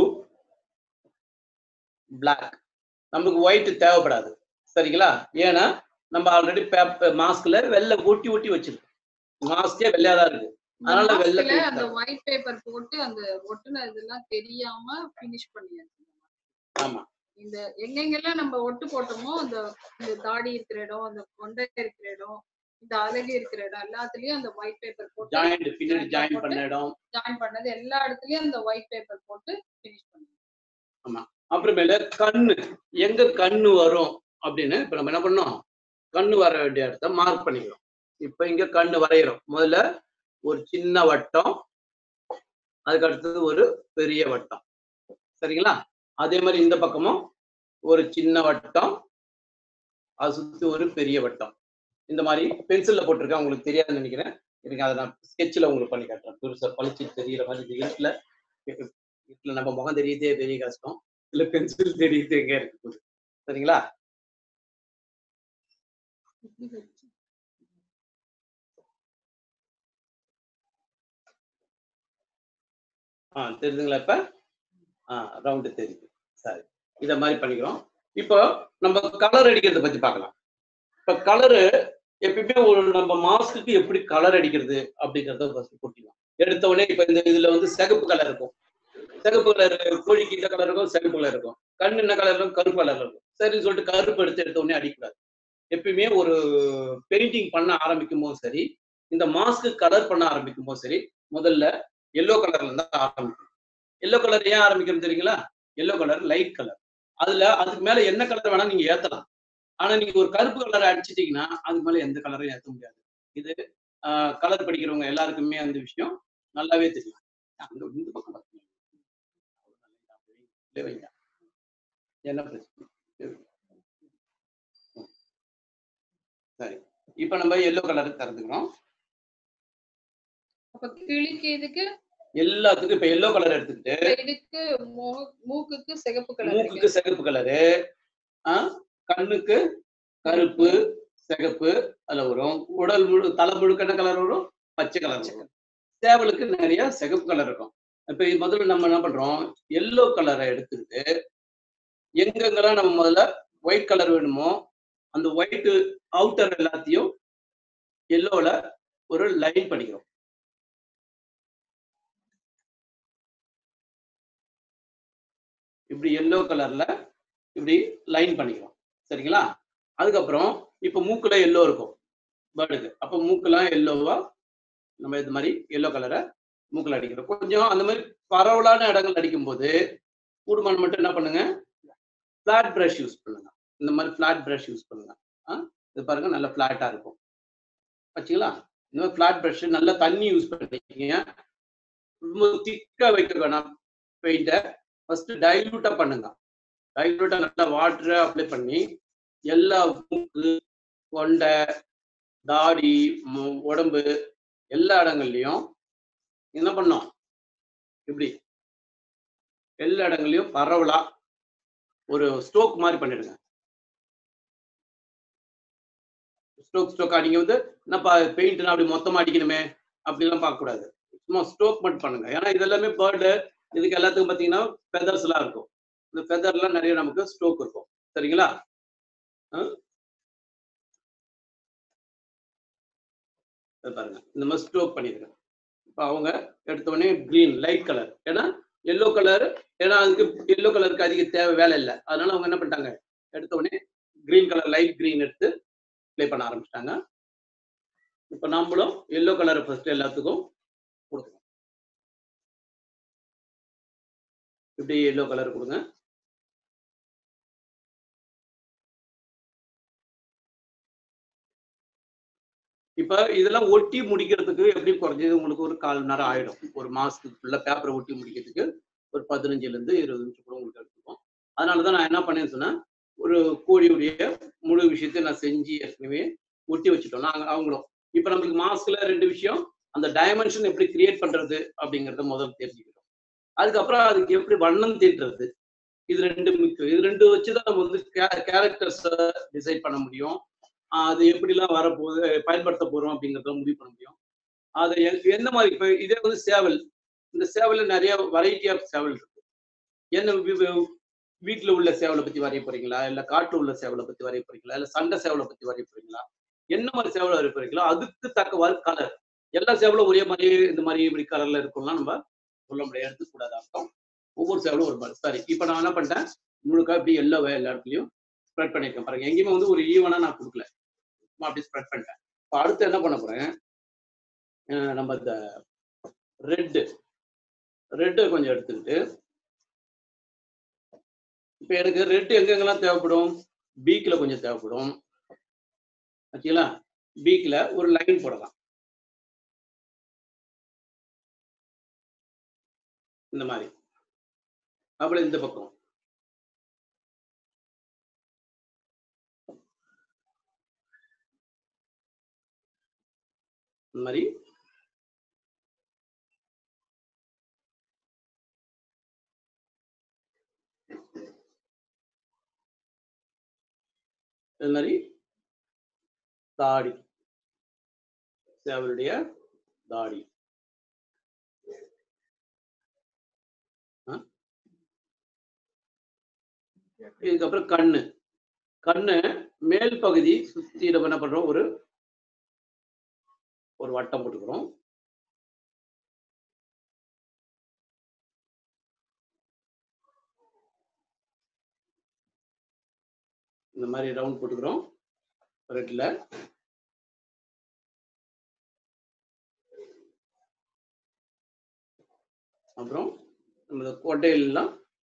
black. நமக்கு ஒயிட் தேவைப்படாது சரிங்களா? ஏன்னா நம்ம ஆல்ரெடி மாஸ்க்ல வெள்ளை ஒட்டி ஒட்டி வச்சிருக்கோம். மாஸ்கே வெள்ளையா தான் இருக்கு. அதனால வெள்ளை அந்த ஒயிட் பேப்பர் போட்டு அந்த ஒட்டுன இதெல்லாம் தெரியாம ஃபினிஷ் பண்ணியாச்சு. ஆமா. இந்த எங்கெங்கெல்லாம் நம்ம ஒட்டு போட்டோமோ அந்த இந்த தாடி இருக்கிற இடம், அந்த கொண்டை இருக்கிற இடம், இந்த அழகு இருக்கிற இடம் எல்லாத்துலயும் அந்த ஒயிட் பேப்பர் போட்டு ஜாயிண்ட் பின்னாடி ஜாயின் பண்ண இடம் ஜாயின் பண்ணது எல்லா இடத்துலயும் அந்த ஒயிட் பேப்பர் போட்டு ஃபினிஷ் பண்ணுவோம். ஆமா. அப்புறமேல கண்ணு எங்க கண்ணு வரும் அப்படின்னு இப்ப நம்ம என்ன பண்ணோம், கண்ணு வர வேண்டிய இடத்த மார்க் பண்ணிக்கிறோம். இப்ப இங்க கண்ணு வரைகிறோம். முதல்ல ஒரு சின்ன வட்டம், அதுக்கு அடுத்தது ஒரு பெரிய வட்டம் சரிங்களா? அதே மாதிரி இந்த பக்கமும் ஒரு சின்ன வட்டம், அது சுத்தி ஒரு பெரிய வட்டம். இந்த மாதிரி பென்சில்ல போட்டிருக்கேன், உங்களுக்கு தெரியாதுன்னு நினைக்கிறேன். எனக்கு அதை நான் ஸ்கெட்சில் உங்களுக்கு பண்ணி காட்டுறேன். பெருசா பளிச்சு தெரிகிற மாதிரி. இந்த இருட்டுல இருட்டுல நம்ம முகம் தெரியுதே பெரிய கஷ்டம், இல்ல பென்சில் தெரியுது எங்க இருக்கு சரிங்களா? ஆஹ் தெரியுதுங்களா? இப்ப ஆஹ் ரவுண்டு தெரியுது. சரி, இத மாதிரி பண்ணிக்கிறோம். இப்போ நம்ம கலர் அடிக்கிறத பத்தி பார்க்கலாம். இப்ப கலரு எப்பயுமே ஒரு நம்ம மாஸ்க்கு எப்படி கலர் அடிக்கிறது அப்படிங்கறத ஃபர்ஸ்ட் போட்டிக்கலாம். எடுத்த உடனே இப்ப இந்த இதுல வந்து சிகப்பு கலர் இருக்கும், சிகப்பு கலர் கோழிக்கு இந்த கலர் இருக்கும், சிகப்பு கலர் இருக்கும். கண்ணு என்ன கலர் இருக்கும், கருப்பு கலர் இருக்கும். சரின்னு சொல்லிட்டு கருப்பு எடுத்து எடுத்த உடனே அடிக்கூடாது. எப்பயுமே ஒரு பெயிண்டிங் பண்ண ஆரம்பிக்கும் போதும் சரி, இந்த மாஸ்க்கு கலர் பண்ண ஆரம்பிக்கும் போதும் சரி, முதல்ல எல்லோ கலர்ல இருந்தா ஆரம்பிக்கும். எல்லோ கலர் ஏன் ஆரம்பிக்கணும் தெரியுங்களா? Yellow colour light colour. அதுல அதுக்கு மேல என்ன கலர் வேணா நீங்க ஏத்தலாம். ஆனா நீங்க ஒரு கருப்பு கலரை அடிச்சிட்டீங்கன்னா அதுக்கு மேல எந்த கலரையும் ஏற்ற முடியாது. இது ஆஹ் கலர் படிக்கிறவங்க எல்லாருக்குமே அந்த விஷயம் நல்லாவே தெரியும். அந்த இந்த பக்கம் என்ன பிரச்சனை? சரி, இப்ப நம்ம எல்லோ கலர் திறந்துக்கிறோம். அப்ப கிளிக்கு இதுக்கு எல்லாத்துக்கும் இப்ப எல்லோ கலர் எடுத்துக்கிட்டு இதுக்கு மூக்குக்கு சிகப்பு கலர், மூக்குக்கு சிகப்பு கலரு, ஆஹ் கண்ணுக்கு கருப்பு சிகப்பு அதுல வரும். உடல் முழு தலை முழுக்க என்ன கலர் வரும்? பச்சை கலர் வரும். சேவலுக்கு நிறைய சிகப்பு கலர் இருக்கும். இப்ப முதல்ல நம்ம என்ன பண்றோம், எல்லோ கலரை எடுத்துக்கிட்டு எங்கெங்கெல்லாம் நம்ம முதல்ல ஒயிட் கலர் வேணுமோ அந்த ஒயிட் அவுட்டர் எல்லாத்தையும் எல்லோல ஒரு லைன் பண்ணிக்கிறோம். இப்படி எல்லோ கலர்ல இப்படி லைன் பண்ணிக்கிறோம் சரிங்களா? அதுக்கப்புறம் இப்ப மூக்குல எல்லோ இருக்கும் பேர்டுக்கு. அப்ப மூக்குலாம் எல்லோவா நம்ம இது மாதிரி எல்லோ கலரை மூக்குல அடிக்கிறோம். கொஞ்சம் அந்த மாதிரி பரவலான இடங்கள் அடிக்கும் போது கூடுமானம் மட்டும் என்ன பண்ணுங்க, பிளாட் பிரஷ் யூஸ் பண்ணுங்க. இந்த மாதிரி பிளாட் பிரஷ் யூஸ் பண்ணுங்க. ஆஹ் இது பாருங்க நல்லா பிளாட்டா இருக்கும். வச்சுங்களா? இந்த மாதிரி பிளாட் பிரஷ் நல்லா தண்ணி யூஸ் பண்ணிக்கீங்க. ரொம்ப திக்கா வைக்க வேணாம். பெயிண்ட ஃபர்ஸ்ட் டைலூட்டா பண்ணுங்க. டைலூட்டா நல்லா வாட்டரை அப்ளை பண்ணி எல்லா மூக்கு, கொண்டை, தாடி, உடம்பு எல்லா இடங்கள்லயும் என்ன பண்ணோம், இப்படி எல்லா இடங்கள்லயும் பரவலா ஒரு ஸ்ட்ரோக் மாதிரி பண்ணிடுங்க. ஸ்ட்ரோக் ஸ்ட்ரோக்கா நீங்க வந்து என்னப்பா பெயிண்ட் அப்படி மொத்தமா அடிக்கணுமே அப்படிலாம் பார்க்க கூடாது. சும்மா ஸ்ட்ரோக் மட்டும் பண்ணுங்க. ஏன்னா இது எல்லாமே பேர்டு, இதுக்கு எல்லாத்துக்கும் பார்த்தீங்கன்னா ஃபெதர்ஸ் எல்லாம் இருக்கும். இந்த ஃபெதர்லாம் நிறைய நமக்கு ஸ்ட்ரோக் இருக்கும் சரிங்களா? பாருங்க இந்த மாதிரி ஸ்ட்ரோக் பண்ணிருக்கேன். இப்போ அவங்க எடுத்த உடனே கிரீன் லைட் கலர், ஏன்னா எல்லோ கலர், ஏன்னா அதுக்கு எல்லோ கலருக்கு அதிக தேவை வேலை இல்லை. அதனால அவங்க என்ன பண்ணிட்டாங்க, எடுத்த உடனே கிரீன் கலர் லைட் கிரீன் எடுத்து ப்ளே பண்ண ஆரம்பிச்சிட்டாங்க. இப்போ நம்மளும் எல்லோ கலரை ஃபர்ஸ்ட் எல்லாத்துக்கும் கொடுக்கணும். இப்படி எல்லோ கலர் கொடுங்க. இப்ப இதெல்லாம் ஒட்டி முடிக்கிறதுக்கு எப்படி குறைஞ்சது உங்களுக்கு ஒரு கால் நேரம் ஆயிடும். ஒரு மாசத்துக்கு ஃபுல்லா பேப்பரை ஒட்டி முடிக்கிறதுக்கு ஒரு பதினஞ்சுல இருந்து இருபது நிமிஷம் கூட உங்களுக்கு எடுத்துக்கும். அதனாலதான் நான் என்ன பண்ணேன்னு சொன்னா, ஒரு கோழியுடைய முழு விஷயத்தை நான் செஞ்சு ஏற்கனவே ஒட்டி வச்சுட்டோம் நாங்க அவங்களும். இப்ப நம்மளுக்கு மாஸ்க்ல ரெண்டு விஷயம், அந்த டைமென்ஷன் எப்படி கிரியேட் பண்றது அப்படிங்கறத முதல்ல தெரிஞ்சுக்கிட்டோம். அதுக்கப்புறம் அதுக்கு எப்படி வண்ணம் தீட்டுறது, இது ரெண்டு முக்கியம். இது ரெண்டு வச்சுதான் நம்ம வந்து கேரக்டர்ஸை டிசைட் பண்ண முடியும். அது எப்படிலாம் வரப்போகுது பயன்படுத்த போறோம் அப்படிங்கிறத முடிவு பண்ண முடியும். அதை எந்த மாதிரி இப்போ இதே வந்து சேவல், இந்த சேவல்ல நிறைய வெரைட்டி ஆஃப் சேவல் இருக்கு. என்ன வீட்டுல உள்ள சேவலை பத்தி வரைய போறீங்களா, இல்ல காட்டுல உள்ள சேவலை பத்தி வரைய போறீங்களா, இல்ல சண்டை சேவலை பத்தி வரைய போறீங்களா, என்ன மாதிரி சேவலை வரைய போறீங்களோ அதுக்கு தக்கவாறு கலர். எல்லா சேவலும் ஒரே மாதிரி இந்த மாதிரி இப்படி கலர்ல இருக்கும்லாம் நம்ம சொல்ல முடியாது, எடுத்துக்கூடாது அர்த்தம். ஒவ்வொரு சேவலும் ஒரு மாதிரி. சரி, இப்போ நான் என்ன பண்ணிட்டேன், முழுக்கா இப்படி எல்லா எல்லா இடத்துலையும் ஸ்ப்ரெட் பண்ணியிருக்கேன் பாருங்க. எங்கேயுமே வந்து ஒரு ஈவனா நான் கொடுக்கல, அப்படி ஸ்ப்ரெட் பண்ணிட்டேன். இப்போ அடுத்து என்ன பண்ண போறேன், நம்ம இந்த ரெட்டு ரெட்டு கொஞ்சம் எடுத்துக்கிட்டு, இப்போ எனக்கு ரெட்டு எங்கெங்கெல்லாம் தேவைப்படும், பீக்ல கொஞ்சம் தேவைப்படும். ஆச்சுங்களா, பீக்ல ஒரு லைன் போடலாம் இந்த மாதிரி. அப்படி இந்த பக்கம் இந்த மாதிரி இது மாதிரி தாடி, சேவலுடைய தாடி. இதுக்கப்புறம் கண்ணு கண்ணு மேல் பகுதி சுத்தி நம்ம என்ன பண்றோம், ஒரு ஒரு வட்டம் போட்டுக்கிறோம். இந்த மாதிரி ரவுண்ட் போட்டுக்கிறோம் ரெட்ல. அப்புறம் நம்ம கொட்டையெல்லாம்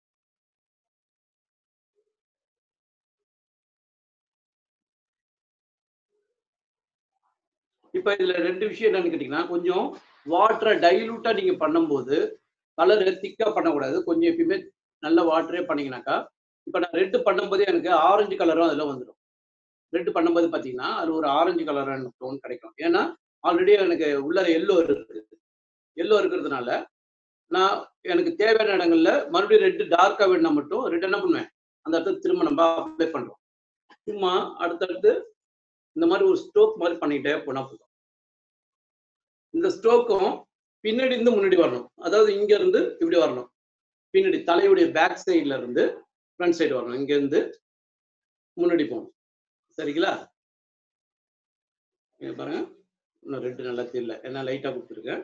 இப்ப இதுல ரெண்டு விஷயம் என்னன்னு கேட்டீங்கன்னா, கொஞ்சம் வாட்டரை டைலூட்டா நீங்க பண்ணும்போது கலர் திக்கா பண்ணக்கூடாது. கொஞ்சம் எப்பயுமே நல்ல வாட்டரே பண்ணீங்கன்னாக்கா, இப்ப நான் ரெட்டு பண்ணும்போதே எனக்கு ஆரஞ்சு கலரும் அதுல வந்துடும். ரெட்டு பண்ணும்போது பாத்தீங்கன்னா அது ஒரு ஆரஞ்சு கலர் டோன் கிடைக்கும். ஏன்னா ஆல்ரெடி எனக்கு உள்ள எல்லோ இருக்கு. எல்லோ இருக்கிறதுனால நான் எனக்கு தேவையான இடங்கள்ல மறுபடியும் ரெட்டு டார்க்கா வேணும்னா மட்டும் ரெட் என்ன பண்ணுவேன், அந்த இடத்துல திரும்ப நம்ம அப்ளை பண்றோம். சும்மா அடுத்தடுத்து இந்த மாதிரி ஒரு ஸ்ட்ரோக் மாதிரி பண்ணிக்கிட்டே போனா போதும். இந்த ஸ்ட்ரோக்கும் பின்னாடி இருந்து முன்னாடி வரணும். அதாவது இங்க இருந்து இப்படி வரணும், பின்னாடி தலையுடைய பேக் சைட்ல இருந்து ஃப்ரண்ட் சைடு வரணும், இங்க இருந்து முன்னாடி போகணும். சரிங்களா, பாருங்க இன்னும் ரெட்டு நல்லா தெரியல, ஏன்னா லைட்டா கொடுத்துருக்கேன்.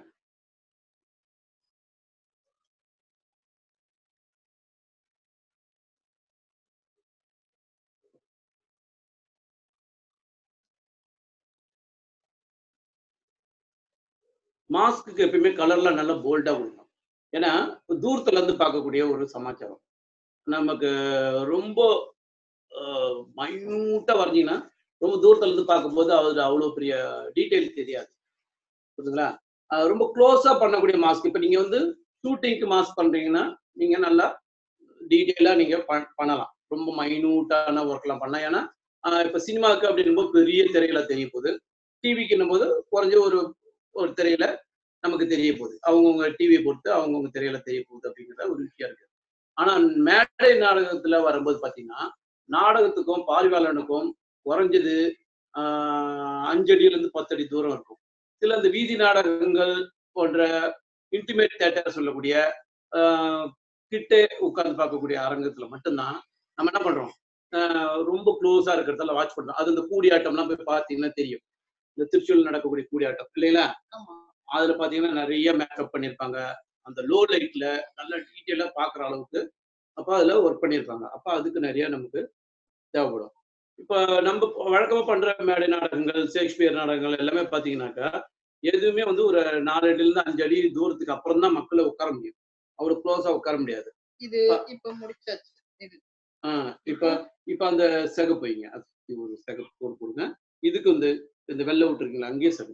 மாஸ்க்கு எப்பயுமே கலர்லாம் நல்லா போல்டா கொடுக்கணும். ஏன்னா தூரத்துல இருந்து பார்க்கக்கூடிய ஒரு சமாச்சாரம், நமக்கு ரொம்ப மைன்யூட்டா வரைஞ்சிங்கன்னா ரொம்ப தூரத்துல இருந்து பார்க்கும்போது அது அவ்வளோ பெரிய டீட்டெயில் தெரியாது. புரியுதுங்களா, ரொம்ப க்ளோஸா பண்ணக்கூடிய மாஸ்க். இப்போ நீங்க வந்து ஷூட்டிங்க்கு மாஸ்க் பண்றீங்கன்னா நீங்க நல்லா டீட்டெயிலா நீங்க பண்ணலாம், ரொம்ப மைன்யூட்டான ஒர்க்லாம் பண்ணலாம். ஏன்னா இப்போ சினிமாவுக்கு அப்படின்னும் போது பெரிய திரையில தெரிய போகுது, டிவிக்குன்னும் போது குறைஞ்ச ஒரு ஒரு திரையில நமக்கு தெரிய போகுது, அவங்கவுங்க டிவியை பொறுத்து அவங்கவுங்க திரையில தெரிய போகுது அப்படிங்கிற ஒரு விஷயம் இருக்கு. ஆனா மேடை நாடகத்துல வரும்போது பாத்தீங்கன்னா, நாடகத்துக்கும் பாரிவாளனுக்கும் குறைஞ்சது ஆஹ் அஞ்சு அடியில இருந்து பத்து அடி தூரம் இருக்கும். சில இந்த வீதி நாடகங்கள் போன்ற இன்டிமேட் தியேட்டர் சொல்லக்கூடிய ஆஹ் கிட்டே உட்கார்ந்து பார்க்கக்கூடிய அரங்கத்துல மட்டும்தான் நம்ம என்ன பண்றோம், ரொம்ப க்ளோஸா இருக்கிறதால வாட்ச் பண்றோம். அது இந்த கூடியாட்டம்லாம் போய் பார்த்தீங்கன்னா தெரியும், இந்த திருச்சூர்ல நடக்கக்கூடிய கூடியாட்டம் இல்லைங்களா, அதுல பாத்தீங்கன்னா நிறைய மேக்கப் பண்ணிருப்பாங்க, அந்த லோ லைட்ல நல்ல டீட்டெயிலா பாக்குற அளவுக்கு அப்ப அதுல ஒர்க் பண்ணியிருப்பாங்க. அப்ப அதுக்கு நிறைய நமக்கு தேவைப்படும். இப்ப நம்ம வழக்கமா பண்ற மேடை நாடகங்கள், ஷேக்ஸ்பியர் நாடகங்கள் எல்லாமே பாத்தீங்கன்னாக்கா எதுவுமே வந்து ஒரு நாலு அடியில இருந்து அஞ்சு அடி தூரத்துக்கு அப்புறம் தான் மக்களை உட்கார முடியும், அவ்வளவு க்ளோஸா உட்கார முடியாது. இது இப்ப முடிச்சாச்சு. இது ஆஹ் இப்ப இப்ப அந்த சிகப்பு வைங்க, ஒரு சிகப்பு போட்டு கொடுங்க. இதுக்கு வந்து இந்த வெள்ளை விட்டுருக்கீங்களா, அங்கேயே சிகப்பு.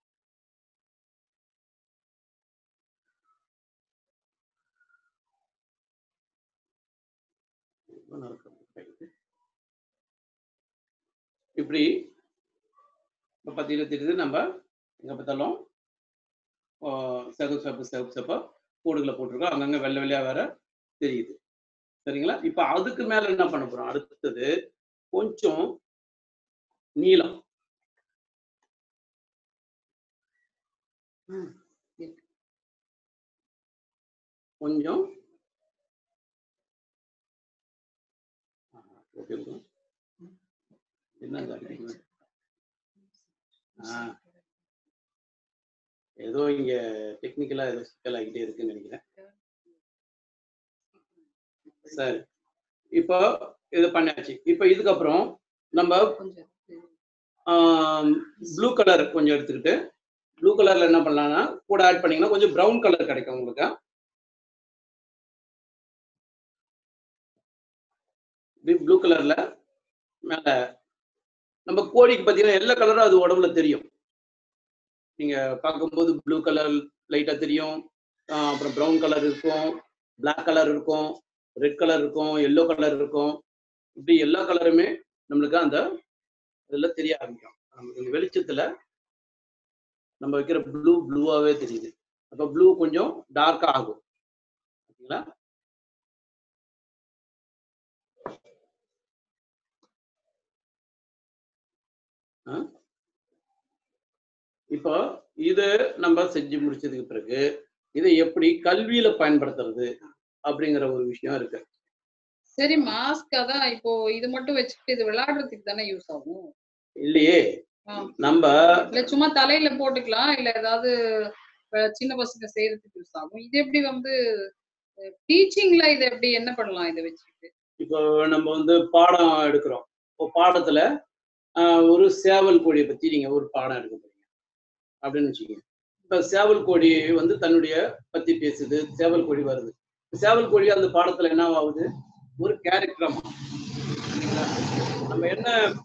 இப்படி இப்ப பாத்தீங்கன்னா தெரியுது, நம்ம எங்க பார்த்தாலும் சிகப்பு சிகப்பு சிகப்பு சிகப்பா கோடுகளை போட்டிருக்கோம், அங்கங்க வெள்ளை வெள்ளையா வேற தெரியுது. சரிங்களா, இப்ப அதுக்கு மேல என்ன பண்ண போறோம், அடுத்தது கொஞ்சம் நீளம் கொஞ்சம் என்ன ஏதோ இங்க டெக்னிக்கலா ஏதோ சிக்கல் ஆகிட்டே இருக்குன்னு நினைக்கிறேன். சரி, இப்போ இது பண்ணாச்சு. இப்போ இதுக்கப்புறம் நம்ம ப்ளூ கலர் கொஞ்சம் எடுத்துக்கிட்டு ப்ளூ கலர்ல என்ன பண்ணலாம்னா கூட ஆட் பண்ணீங்கன்னா கொஞ்சம் ப்ரௌன் கலர் கிடைக்கும் உங்களுக்கு. ப்ளூ கலர்ல மேல நம்ம கோழிக்கு பார்த்தீங்கன்னா எல்லா கலரும் அது உடம்புல தெரியும். நீங்க பார்க்கும்போது ப்ளூ கலர் லைட்டா தெரியும், அப்புறம் ப்ரௌன் கலர் இருக்கும், பிளாக் கலர் இருக்கும், ரெட் கலர் இருக்கும், எல்லோ கலர் இருக்கும். இப்படி எல்லா கலருமே நம்மளுக்கு அந்த இதெல்லாம் தெரிய ஆரம்பிக்கும். நமக்கு வெளிச்சத்துல நம்ம வைக்கிற ப்ளூ ப்ளூவாவே தெரியுது. அப்ப ப்ளூ கொஞ்சம் டார்க்கா ஆகும். ஓகேங்களா? இப்போ இது நம்ம செஞ்சு முடிச்சதுக்கு பிறகு இதை எப்படி கல்வியில பயன்படுத்துறது அப்படிங்கிற ஒரு விஷயம் இருக்கு. சரி, மாஸ்க் அதான் இப்போ இது மட்டும் வச்சுட்டு இது விளையாடுறதுக்கு தானே யூஸ் ஆகும்? இல்லையே, நம்ம இல்ல சும்மா தலையில போட்டுக்கலாம், இல்ல ஏதாவது சின்ன பசங்க செய்யறதுக்கு யூஸ் ஆகும். இது எப்படி வந்து டீச்சிங்ல இதை எப்படி என்ன பண்ணலாம் இதை வச்சுட்டு? இப்போ நம்ம வந்து பாடம் எடுக்கிறோம். இப்போ பாடத்துல ஒரு சேவல் கோழியை பத்தி நீங்க ஒரு பாடம் எடுக்க போறீங்க அப்படின்னு வச்சுக்கோங்க. இப்ப சேவல் கோழி வந்து தன்னுடைய பத்தி பேசுது, சேவல் கோழி வருது. சேவல் கோழி அந்த பாடத்துல என்ன ஆகுது, ஒரு கேரக்டரமா நம்ம என்ன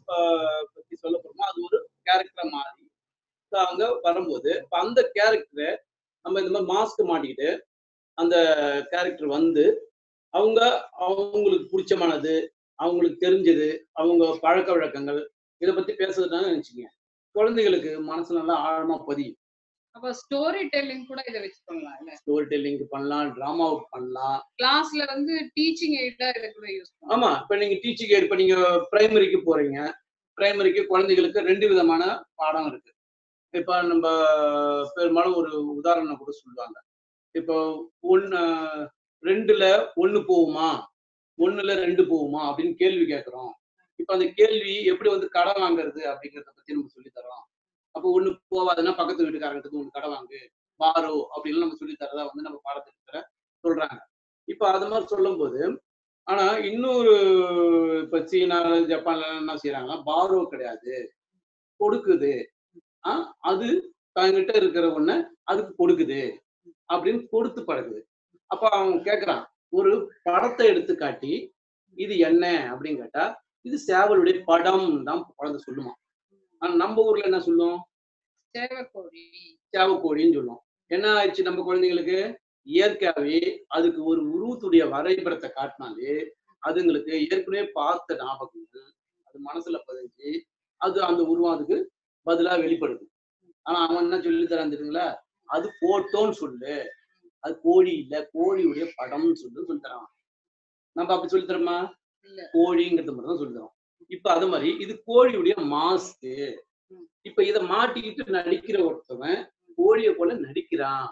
பத்தி சொல்ல போறோமோ அது ஒரு கேரக்டர் மாறி அங்க வரும்போது அந்த கேரக்டரை நம்ம இந்த மாதிரி மாஸ்க் மாட்டிக்கிட்டு அந்த கேரக்டர் வந்து அவங்க அவங்களுக்கு பிடிச்சமானது, அவங்களுக்கு தெரிஞ்சது, அவங்க பழக்க வழக்கங்கள் இதை பத்தி பேசுறதுனால நினைச்சுங்க குழந்தைகளுக்கு மனசு நல்லா ஆழமா பதியும். அப்ப ஸ்டோரி டெல்லிங் கூட இதை வச்சு பண்ணலாம் இல்ல? ஸ்டோரி டெல்லிங் பண்ணலாம், டிராமாவுக்கு பண்ணலாம். கிளாஸ்ல வந்து டீச்சிங் எய்டா இதை கூட யூஸ் பண்ணலாம். ஆமா, இப்ப நீங்க டீச்சிங் எய்ட் இப்ப நீங்க பிரைமரிக்கு போறீங்க, பிரைமரிக்கு குழந்தைகளுக்கு ரெண்டு விதமான பாடம் இருக்கு. இப்ப நம்ம பெரும்பாலும் ஒரு உதாரணம் கூட சொல்லுவாங்க. இப்போ ஒன்னு ரெண்டுல ஒண்ணு போகுமா, ஒண்ணுல ரெண்டு போகுமா அப்படின்னு கேள்வி கேட்கிறோம். இப்ப அந்த கேள்வி எப்படி வந்து கடன் வாங்குறது அப்படிங்கிறத பத்தி நம்ம சொல்லி தரோம். அப்போ ஒண்ணு போவாதுன்னா பக்கத்து வீட்டுக்காரங்களுக்கு ஒண்ணு கடை வாங்கு, பாரோ அப்படின்னு நம்ம சொல்லி தரதா வந்து நம்ம பாடத்திட்டத்துல சொல்றாங்க. இப்ப அது மாதிரி சொல்லும் போது ஆனா இன்னொரு இப்ப சீனா ஜப்பான்ல என்ன செய்யறாங்கன்னா பாரோ கிடையாது, கொடுக்குது. ஆஹ் அது தங்கிட்ட இருக்கிற ஒண்ணு அதுக்கு கொடுக்குது அப்படின்னு கொடுத்து பழகுது. அப்ப அவங்க கேட்கிறான், ஒரு படத்தை எடுத்து காட்டி இது என்ன அப்படின்னு கேட்டா இது சேவலுடைய படம் தான் குழந்தை சொல்லுமா. ஆனா நம்ம ஊர்ல என்ன சொல்லுவோம், சேவக்கோழி சேவக்கோழின்னு சொல்லுவோம். என்ன ஆயிடுச்சு, நம்ம குழந்தைங்களுக்கு இயற்கையாவே அதுக்கு ஒரு உருவத்துடைய வரைபடத்தை காட்டினாலே அதுங்களுக்கு ஏற்கனவே பார்த்த ஞாபகங்கள் அது மனசுல பதிஞ்சு அது அந்த உருவம் அதுக்கு பதிலா வெளிப்படுது. ஆனா அவன் என்ன சொல்லி தரான் தெரியுங்களா, அது போட்டோன்னு சொல்லு, அது கோழி இல்ல கோழியுடைய படம்னு சொல்லு சொல்லி தரான். நம்ம அப்படி சொல்லி தரோமா, கோழிங்கிறது மட்டும் தான் சொல்லி தரோம். இப்ப அது மாதிரி இது கோழியுடைய மாஸ்க். இப்ப இதை மாட்டிக்கிட்டு நடிக்கிற ஒருத்தவன் கோழியை போல நடிக்கிறான்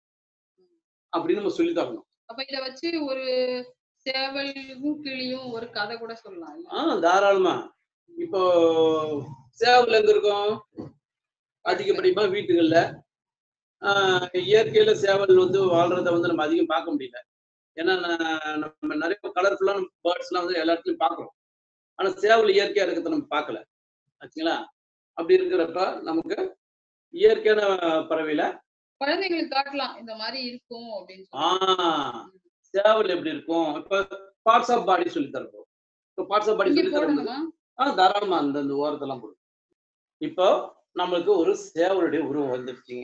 அப்படின்னு நம்ம சொல்லி தரணும். அப்ப இத வச்சு ஒரு சேவலும் கிளியும் ஒரு கதை கூட சொல்லலாம். ஆஹ் தாராளமா. இப்போ சேவல் எங்க இருக்கும், அதிகப்படிமா வீட்டுகள்ல. ஆஹ் இயற்கையில சேவல் வந்து வாழ்றத வந்து நம்ம அதிகம் பார்க்க முடியல. ஏன்னா நம்ம நிறைய கலர்ஃபுல்லான பேர்ட்ஸ் எல்லாம் வந்து எல்லா இடத்துலயும் பாக்குறோம். ஆனா சேவல் இயற்கையா இருக்கிறத நம்ம பார்க்கல ஆச்சுங்களா. அப்படி இருக்கிறப்ப நமக்கு இயற்கையான பறவையில குழந்தைங்களுக்கு காட்டலாம் இந்த மாதிரி இருக்கும் அப்படின்னு. ஆஹ் சேவல் எப்படி இருக்கும், இப்ப பார்ட்ஸ் ஆஃப் பாடி சொல்லி தரப்போம். இப்போ பார்ட்ஸ் ஆஃப் பாடி சொல்லி தரணும். ஆஹ் தாராளமா அந்த அந்த ஓரத்தெல்லாம் போடும். இப்போ நம்மளுக்கு ஒரு சேவலுடைய உருவம் வந்துருச்சுங்க.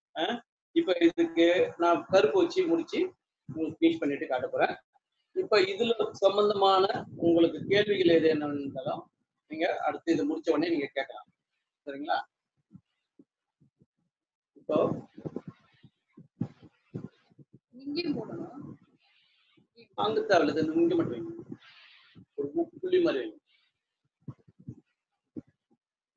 இப்ப இதுக்கு நான் கருப்பு வச்சு முடிச்சு உங்களுக்கு பீச் பண்ணிட்டு காட்ட போறேன். இப்ப இதுல சம்பந்தமான உங்களுக்கு கேள்விகள் எது என்னன்னு இருந்தாலும் நீங்க அடுத்து இதை முடிச்ச உடனே நீங்க கேட்கலாம், சரிங்களா. இப்போ இங்கேயும் போடணும், அங்க தேவையில்ல, இங்க மட்டும் வைங்க, ஒரு புள்ளி மாதிரி வைங்க.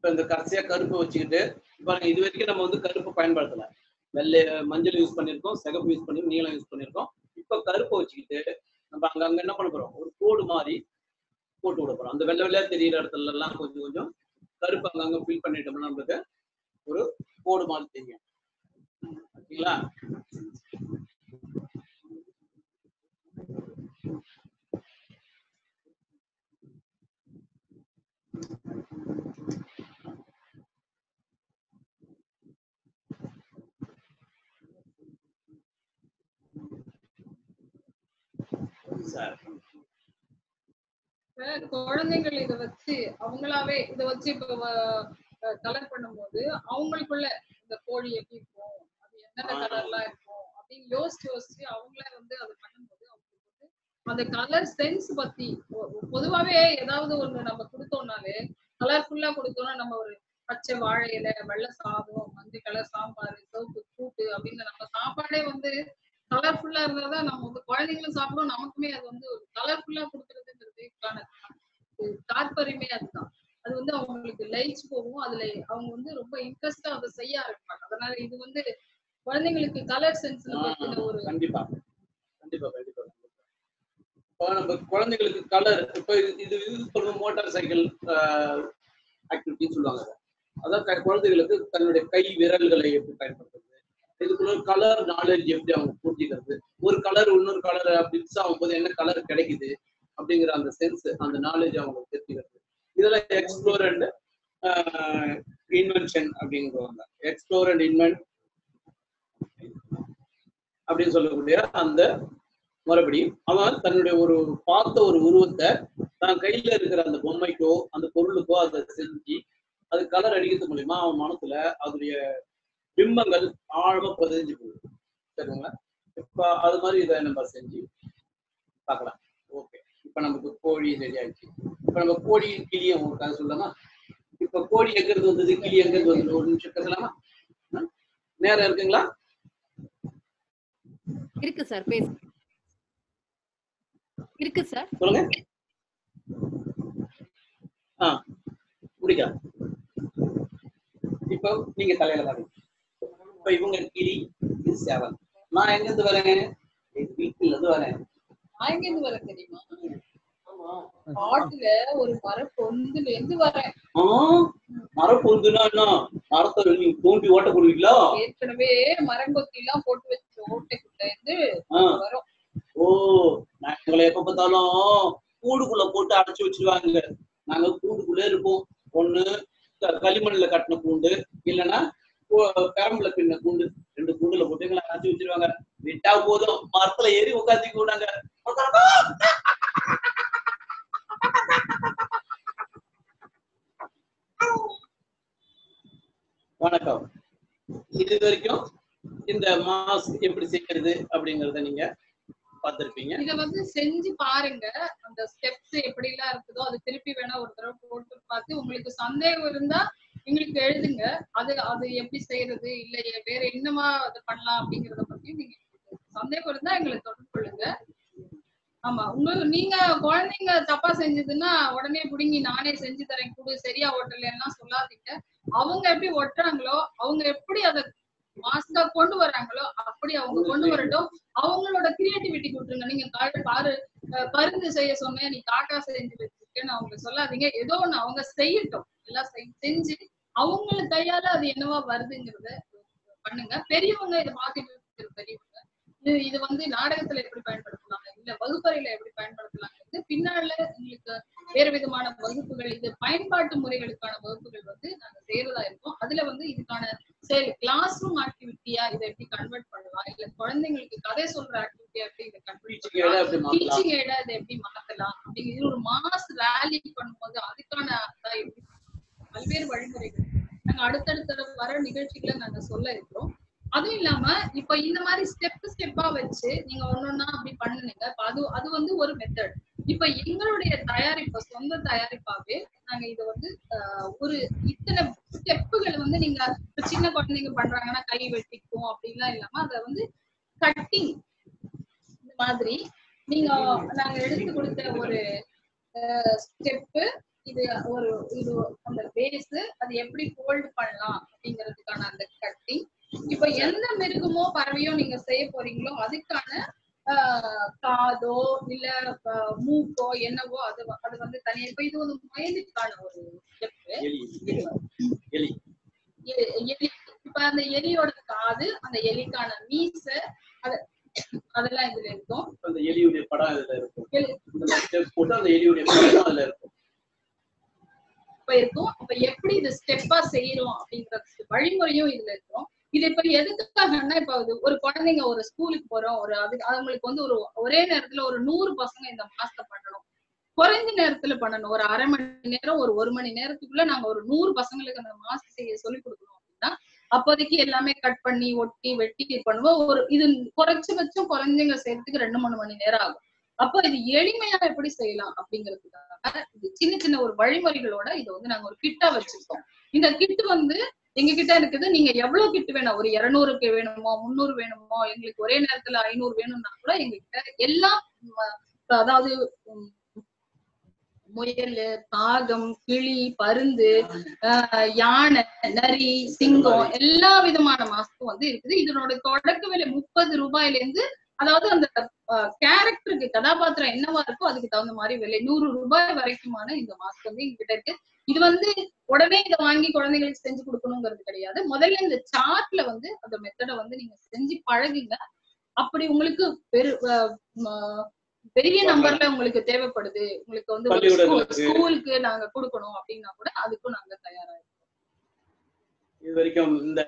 இந்த கடைசியா கருப்பு வச்சுக்கிட்டு பாருங்க, இது வரைக்கும் நம்ம வந்து கருப்பு பயன்படுத்தல. வெள்ளை மஞ்சள் யூஸ் பண்ணியிருக்கோம், சிகப்பு யூஸ் பண்ணி நீளம் யூஸ் பண்ணியிருக்கோம். இப்ப கருப்பை வச்சுக்கிட்டு நம்ம அங்க அங்க என்ன பண்ண போறோம், ஒரு கோடு மாதிரி போட்டு விட போறோம். அந்த வெள்ளை வெள்ளையா தெரியிற இடத்துல எல்லாம் கொஞ்சம் கொஞ்சம் கருப்பு அங்கங்க ஃபில் பண்ணிட்டோம்னா நம்மளுக்கு ஒரு கோடு மாதிரி தெரியும். ஓகேங்களா? குழந்தைகள் இதை வச்சு அவங்களாவே இதை வச்சு இப்ப கலர் பண்ணும்போது அவங்களுக்குள்ள இந்த கோழி எப்படி இருக்கும், அது என்னென்ன கலர்லாம் இருக்கும் அப்படின்னு யோசிச்சு யோசிச்சு அவங்களே வந்து அதை பண்ணும்போது அவங்களுக்கு வந்து அந்த கலர் சென்ஸ் பத்தி பொதுவாவே ஏதாவது ஒண்ணு நம்ம கொடுத்தோம்னாலே கலர்ஃபுல்லா கொடுத்தோம்னா நம்ம ஒரு பச்சை வாழை இலை, வெள்ளை சாதம், மஞ்சள் கலர் சாம்பார், சோப்பு கூட்டு அப்படின்னு நம்ம சாப்பாடே வந்து கலர்ஃபுல்லா இருந்தாதான் நம்ம வந்து குழந்தைங்களும் சாப்பிடும், நமக்குமே அது வந்து ஒரு கலர்ஃபுல்லா கொடுக்கறதுங்கிறதுக்கான தாற்பயமே அதுதான். அது வந்து அவங்களுக்கு லைச் போகும், அதுல அவங்க வந்து ரொம்ப இன்ட்ரெஸ்டா அதை செய்ய ஆரம்பிப்பாங்க. அதனால இது வந்து குழந்தைங்களுக்கு கலர் சென்ஸ் ஒரு கண்டிப்பா கண்டிப்பா கண்டிப்பா இப்போ நம்ம குழந்தைங்களுக்கு கலர் இப்போ இது யூஸ் பண்ணுவோம். மோட்டார் சைக்கிள் ஆக்டிவிட்டின்னு சொல்லுவாங்க. அதான் குழந்தைகளுக்கு தன்னுடைய கை விரல்களை எப்படி பயன்படுத்துறது, இதுக்குள்ள கலர் நாலேஜ் எப்படி அவங்க புரிஞ்சுக்கிறது, ஒரு கலர் இன்னொரு கலர் மிக்ஸ் ஆகும்போது என்ன கலர் கிடைக்குது அப்படிங்கிற அந்த சென்ஸ், அந்த நாலேஜ் அவங்களுக்கு தெரிஞ்சுக்கிறது. இதெல்லாம் எக்ஸ்ப்ளோர் அண்ட் இன்வென்ஷன் அப்படிங்கிறவங்க. எக்ஸ்ப்ளோர் அண்ட் இன்வென்ட் அப்படின்னு சொல்லக்கூடிய அந்த மறுபடி அவன் தன்னுடைய ஒரு பார்த்த ஒரு உருவத்தை தான் கையில இருக்கிற அந்த பொம்மைக்கோ அந்த பொருளுக்கோ அதை செஞ்சு அது கலர் அடிக்கிறது மூலியமா அவன் மனசுல அதோடைய பிம்பங்கள் ஆழமா பதிஞ்சு போகுது. சரிங்களா? இப்ப அது மாதிரி இதை நம்ம செஞ்சு பார்க்கலாம். ஓகே, இப்ப நமக்கு கோழி ரெடி ஆயிடுச்சு. இப்ப நம்ம கோழி கிளியை உங்களுக்கு கதை சொல்லலாமா? இப்ப கோழி எங்கிறது வந்தது, கிளி எங்கிறது வந்தது, ஒரு நிமிஷம் பேசலாமா? நேரம் இருக்குங்களா? இருக்கு சார், பேச இருக்கு சார், சொல்லுங்க. ஆ முடிக்கலாம். இப்போ நீங்க தலையில பாருங்க. இப்ப இவங்க கிளி, இது சேவல். நான் எங்க இருந்து வரேன்? வீட்டுல இருந்து வரேன். நான் எங்க இருந்து வரேன் தெரியுமா? காட்டுல ஒரு மரப்பொந்துல இருந்து வரேன். மரப்பொந்துனா என்ன? மரத்தை நீங்க தோண்டி ஓட்ட போடுவீங்களா? ஏற்கனவே மரங்கொத்தி எல்லாம் போட்டு வச்சு ஓட்டைக்குள்ள இருந்து வரும். ஓ, நாங்களை எப்ப பார்த்தாலும் கூடுக்குள்ள போட்டு அடைச்சு வச்சிருவாங்க. நாங்க கூண்டுக்குள்ளே இருப்போம். ஒண்ணு களிமண்ல கட்டின கூண்டு, இல்லைன்னா பெரம்புல பின்ன கூண்டு. ரெண்டு கூண்டுல போட்டு எங்களை அடைச்சு வச்சிருவாங்க. விட்டா போதும் மரத்துல ஏறி உட்காந்து கூடாங்க. வணக்கம். இது வரைக்கும் இந்த மாஸ்க் எப்படி செய்யறது அப்படிங்கறத நீங்க பார்த்திருப்பீங்க. இத வந்து செஞ்சு பாருங்க. அந்த ஸ்டெப்ஸ் எப்படி எல்லாம் இருக்குதோ அது திருப்பி வேணா ஒரு தடவை போட்டு பார்த்து உங்களுக்கு சந்தேகம் இருந்தா எங்களுக்கு எழுதுங்க. அது அது எப்படி செய்யறது, இல்ல வேற என்னமா அது பண்ணலாம் அப்படிங்கறத பத்தி நீங்க சந்தேகம் இருந்தா எங்களை தொடர்பு கொள்ளுங்க. ஆமா, உங்களுக்கு நீங்க குழந்தைங்க தப்பா செஞ்சதுன்னா உடனே புடுங்கி நானே செஞ்சு தரேன் கூட சரியா ஓட்டலன்னா சொல்லாதீங்க. அவங்க எப்படி ஒட்டுறாங்களோ, அவங்க எப்படி அதை மாஸ்கா கொண்டு வர்றாங்களோ அப்படி அவங்க கொண்டு வரட்டும். அவங்களோட கிரியேட்டிவிட்டி கொடுத்துருங்க. நீங்க பாரு பருந்து செய்ய சொன்னேன், நீ காக்கா செஞ்சு வச்சிருக்கேன்னு அவங்க சொல்லாதீங்க. ஏதோ ஒண்ணு அவங்க செய்யட்டும். எல்லாம் செஞ்சு அவங்கள கையால அது என்னவா வருதுங்கிறத பண்ணுங்க. பெரியவங்க இதை பார்த்துட்டு இருக்கிற பெரியவங்க இது வந்து நாடகத்துல எப்படி பயன்படுத்தலாம், இல்ல வகுப்பறையில எப்படி பயன்படுத்தலாங்கிறது பின்னால உங்களுக்கு வேறு விதமான வகுப்புகள், இது பயன்பாட்டு முறைகளுக்கான வகுப்புகள் வந்து நாங்க செய்யறதா இருக்கோம். அதுல வந்து இதுக்கான சரி கிளாஸ் ரூம் ஆக்டிவிட்டியா இதை எப்படி கன்வெர்ட் பண்ணலாம், இல்ல குழந்தைங்களுக்கு கதை சொல்ற ஆக்டிவிட்டியா எப்படி இதை கன்வெர்ட் பண்ணலாம், டீச்சிங் எய்டா இதை எப்படி மாத்தலாம் அப்படிங்கிறது ஒரு மாஸ் ரேலி பண்ணும்போது அதுக்கான எப்படி பல்வேறு வழிமுறைகள் நாங்க அடுத்தடுத்த வர நிகழ்ச்சிகளை நாங்க சொல்ல இருக்கிறோம். அதுவும் இல்லாம இப்ப இந்த மாதிரி ஸ்டெப் ஸ்டெப்பா வச்சு நீங்க ஒன்னொன்னா அப்படி பண்ணுனீங்க. அது அது வந்து ஒரு மெத்தட். இப்ப எங்களுடைய தயாரிப்பை சொந்த தயாரிப்பாவே நாங்க இதை வந்து ஒரு இத்தனை ஸ்டெப்புகளை வந்து நீங்க சின்ன குழந்தைங்க பண்றாங்கன்னா கை வெட்டிக்கும் அப்படின்லாம் இல்லாம அதை வந்து கட்டிங் இந்த மாதிரி நீங்க நாங்க எடுத்து கொடுத்த ஒரு ஸ்டெப்பு இது ஒரு இது அந்த பேஸ், அது எப்படி ஃபோல்ட் பண்ணலாம் அப்படிங்கிறதுக்கான அந்த கட்டிங். இப்ப எந்த மிருகமோ பறவையோ நீங்க செய்ய போறீங்களோ அதுக்கான ஆஹ் காதோ இல்ல மூக்கோ என்னவோ அது அது வந்து தனியா. இப்ப இது வந்து மயிலுக்கான ஒரு ஸ்டெப். எலி இப்ப அந்த எலியோட காது, அந்த எலிக்கான மீச, அத அதெல்லாம் இதுல இருக்கும். அந்த எலியுடைய படம் இதுல இருக்கும். அந்த எலியுடைய படம் அதுல இருக்கும். இப்ப இருக்கும். அப்ப எப்படி இது ஸ்டெப்பா செய்யறோம் அப்படிங்கறது வழிமுறையும் இதுல இருக்கும். இது இப்ப எதுக்காகன்னா, இப்ப ஒரு குழந்தைங்க ஒரு ஸ்கூலுக்கு போறோம், ஒரு அது அவங்களுக்கு வந்து ஒரு ஒரே நேரத்துல ஒரு நூறு பசங்க இந்த மாஸ்க பண்ணணும். குறைஞ்ச நேரத்துல பண்ணணும். ஒரு அரை மணி நேரம் ஒரு ஒரு மணி நேரத்துக்குள்ள நாங்க ஒரு நூறு பசங்களுக்கு அந்த மாஸ்க் செய்ய சொல்லி கொடுக்கணும் அப்படின்னா, அப்போதைக்கு எல்லாமே கட் பண்ணி ஒட்டி வெட்டி பண்ணுவோம். ஒரு இது குறைச்சபட்சம் குழந்தைங்க செய்யறதுக்கு ரெண்டு மூணு மணி நேரம் ஆகும். அப்போ இது எளிமையா எப்படி செய்யலாம் அப்படிங்கிறதுக்காக இது சின்ன சின்ன ஒரு வழிமுறைகளோட இதை வந்து நாங்க ஒரு கிட்டா வச்சிருக்கோம். இந்த கிட்டு வந்து எங்க கிட்ட இருக்குது. நீங்க எவ்வளவு கிட்டு வேணும், ஒரு இருநூறுக்கு வேணுமோ முந்நூறு வேணுமோ, எங்களுக்கு ஒரே நேரத்துல ஐநூறு வேணும்னா கூட எங்க கிட்ட எல்லாம், அதாவது முயல், காகம், கிளி, பருந்து, ஆஹ் யானை, நரி, சிங்கம் எல்லா விதமான மாஸ்க்கும் வந்து இருக்குது. இதனோட தொடக்க விலை முப்பது ரூபாயில இருந்து, அதாவது அந்த கேரக்டருக்கு கதாபாத்திரம் என்னவா இருக்கோ அதுக்கு தகுந்த மாதிரி விலை நூறு ரூபாய் வரைக்குமான இந்த மாஸ்க் வந்து எங்ககிட்ட இருக்கு. இது வந்து உடனே இதை வாங்கி குழந்தைங்களுக்கு செஞ்சு கொடுக்கணுங்கிறது கிடையாது. முதல்ல இந்த சார்ட்ல வந்து அந்த மெத்தடை வந்து நீங்க செஞ்சு பழகுங்க. அப்படி உங்களுக்கு பெரு பெரிய நம்பர்ல உங்களுக்கு தேவைப்படுது, உங்களுக்கு வந்து ஸ்கூலுக்கு நாங்க கொடுக்கணும் அப்படின்னா கூட அதுக்கும் நாங்க தயாரா இருக்கோம். இது வரைக்கும் இந்த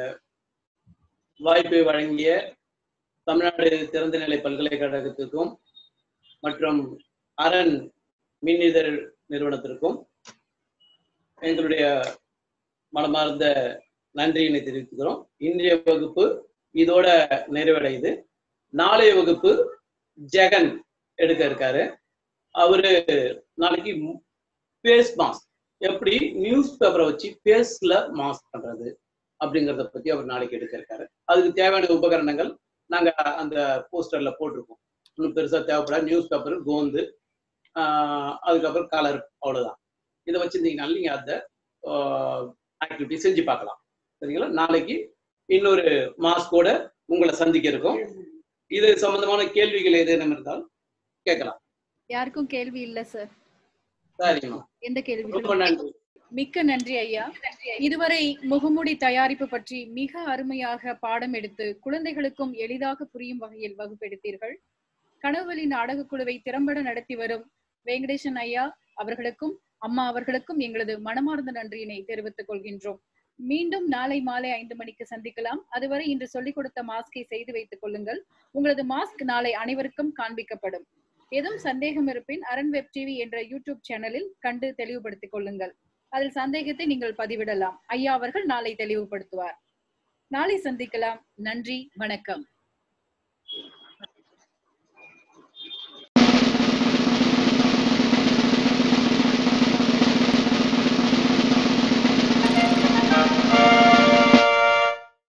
வாய்ப்பை வழங்கிய தமிழ்நாடு திறந்தநிலை பல்கலைக்கழகத்திற்கும் மற்றும் அரண் மின்னிதழ் நிறுவனத்திற்கும் எங்களுடைய மனமார்ந்த நன்றியினை தெரிவித்துக்கிறோம். இன்றைய வகுப்பு இதோட நிறைவடையுது. நாளைய வகுப்பு ஜெகன் எடுக்க இருக்காரு. அவரு நாளைக்கு ஃபேஸ் மாஸ்க், எப்படி நியூஸ் பேப்பரை வச்சு ஃபேஸ்ல மாஸ்க் பண்றது அப்படிங்கிறத பத்தி அவர் நாளைக்கு எடுக்க இருக்காரு. அதுக்கு தேவையான உபகரணங்கள் நாங்க அந்த போஸ்டர்ல போட்டிருக்கோம். இன்னும் பெருசா தேவைப்படாது. நியூஸ் பேப்பர், கோந்து, ஆஹ் அதுக்கப்புறம் கலர், அவ்வளவுதான். இதை வச்சிருந்தீங்கனால நீங்க அந்த ஆக்டிவிட்டி செஞ்சு பார்க்கலாம். சரிங்களா? நாளைக்கு இன்னொரு மாஸ்கோட உங்களை சந்திக்க இருக்கோம். இது சம்பந்தமான கேள்விகள் ஏதேனும் இருந்தால் கேட்கலாம். யாருக்கும் கேள்வி இல்ல சார். சரிம்மா, எந்த கேள்வி? ரொம்ப நன்றி. மிக்க நன்றி ஐயா. இதுவரை முகமூடி தயாரிப்பு பற்றி மிக அருமையாக பாடம் எடுத்து குழந்தைகளுக்கும் எளிதாக புரியும் வகையில் வகுப்பெடுத்தீர்கள். கனவுவழி நாடக குழுவை திறம்பட நடத்தி வரும் வெங்கடேசன் ஐயா அவர்களுக்கும் அம்மா அவர்களுக்கும் எங்களது மனமார்ந்த நன்றியினை தெரிவித்துக் கொள்கின்றோம். மீண்டும் நாளை மாலை ஐந்து மணிக்கு சந்திக்கலாம். அதுவரை இன்று சொல்லிக் கொடுத்த மாஸ்கை செய்து வைத்துக் கொள்ளுங்கள். உங்களது மாஸ்க் நாளை அனைவருக்கும் காண்பிக்கப்படும். ஏதும் சந்தேகம் இருப்பின் அரண் வெப் டிவி என்ற யூடியூப் சேனலில் கண்டு தெளிவுபடுத்திக் கொள்ளுங்கள். அதில் சந்தேகத்தை நீங்கள் பதிவிடலாம். ஐயா அவர்கள் நாளை தெளிவுபடுத்துவார். நாளை சந்திக்கலாம். நன்றி, வணக்கம்.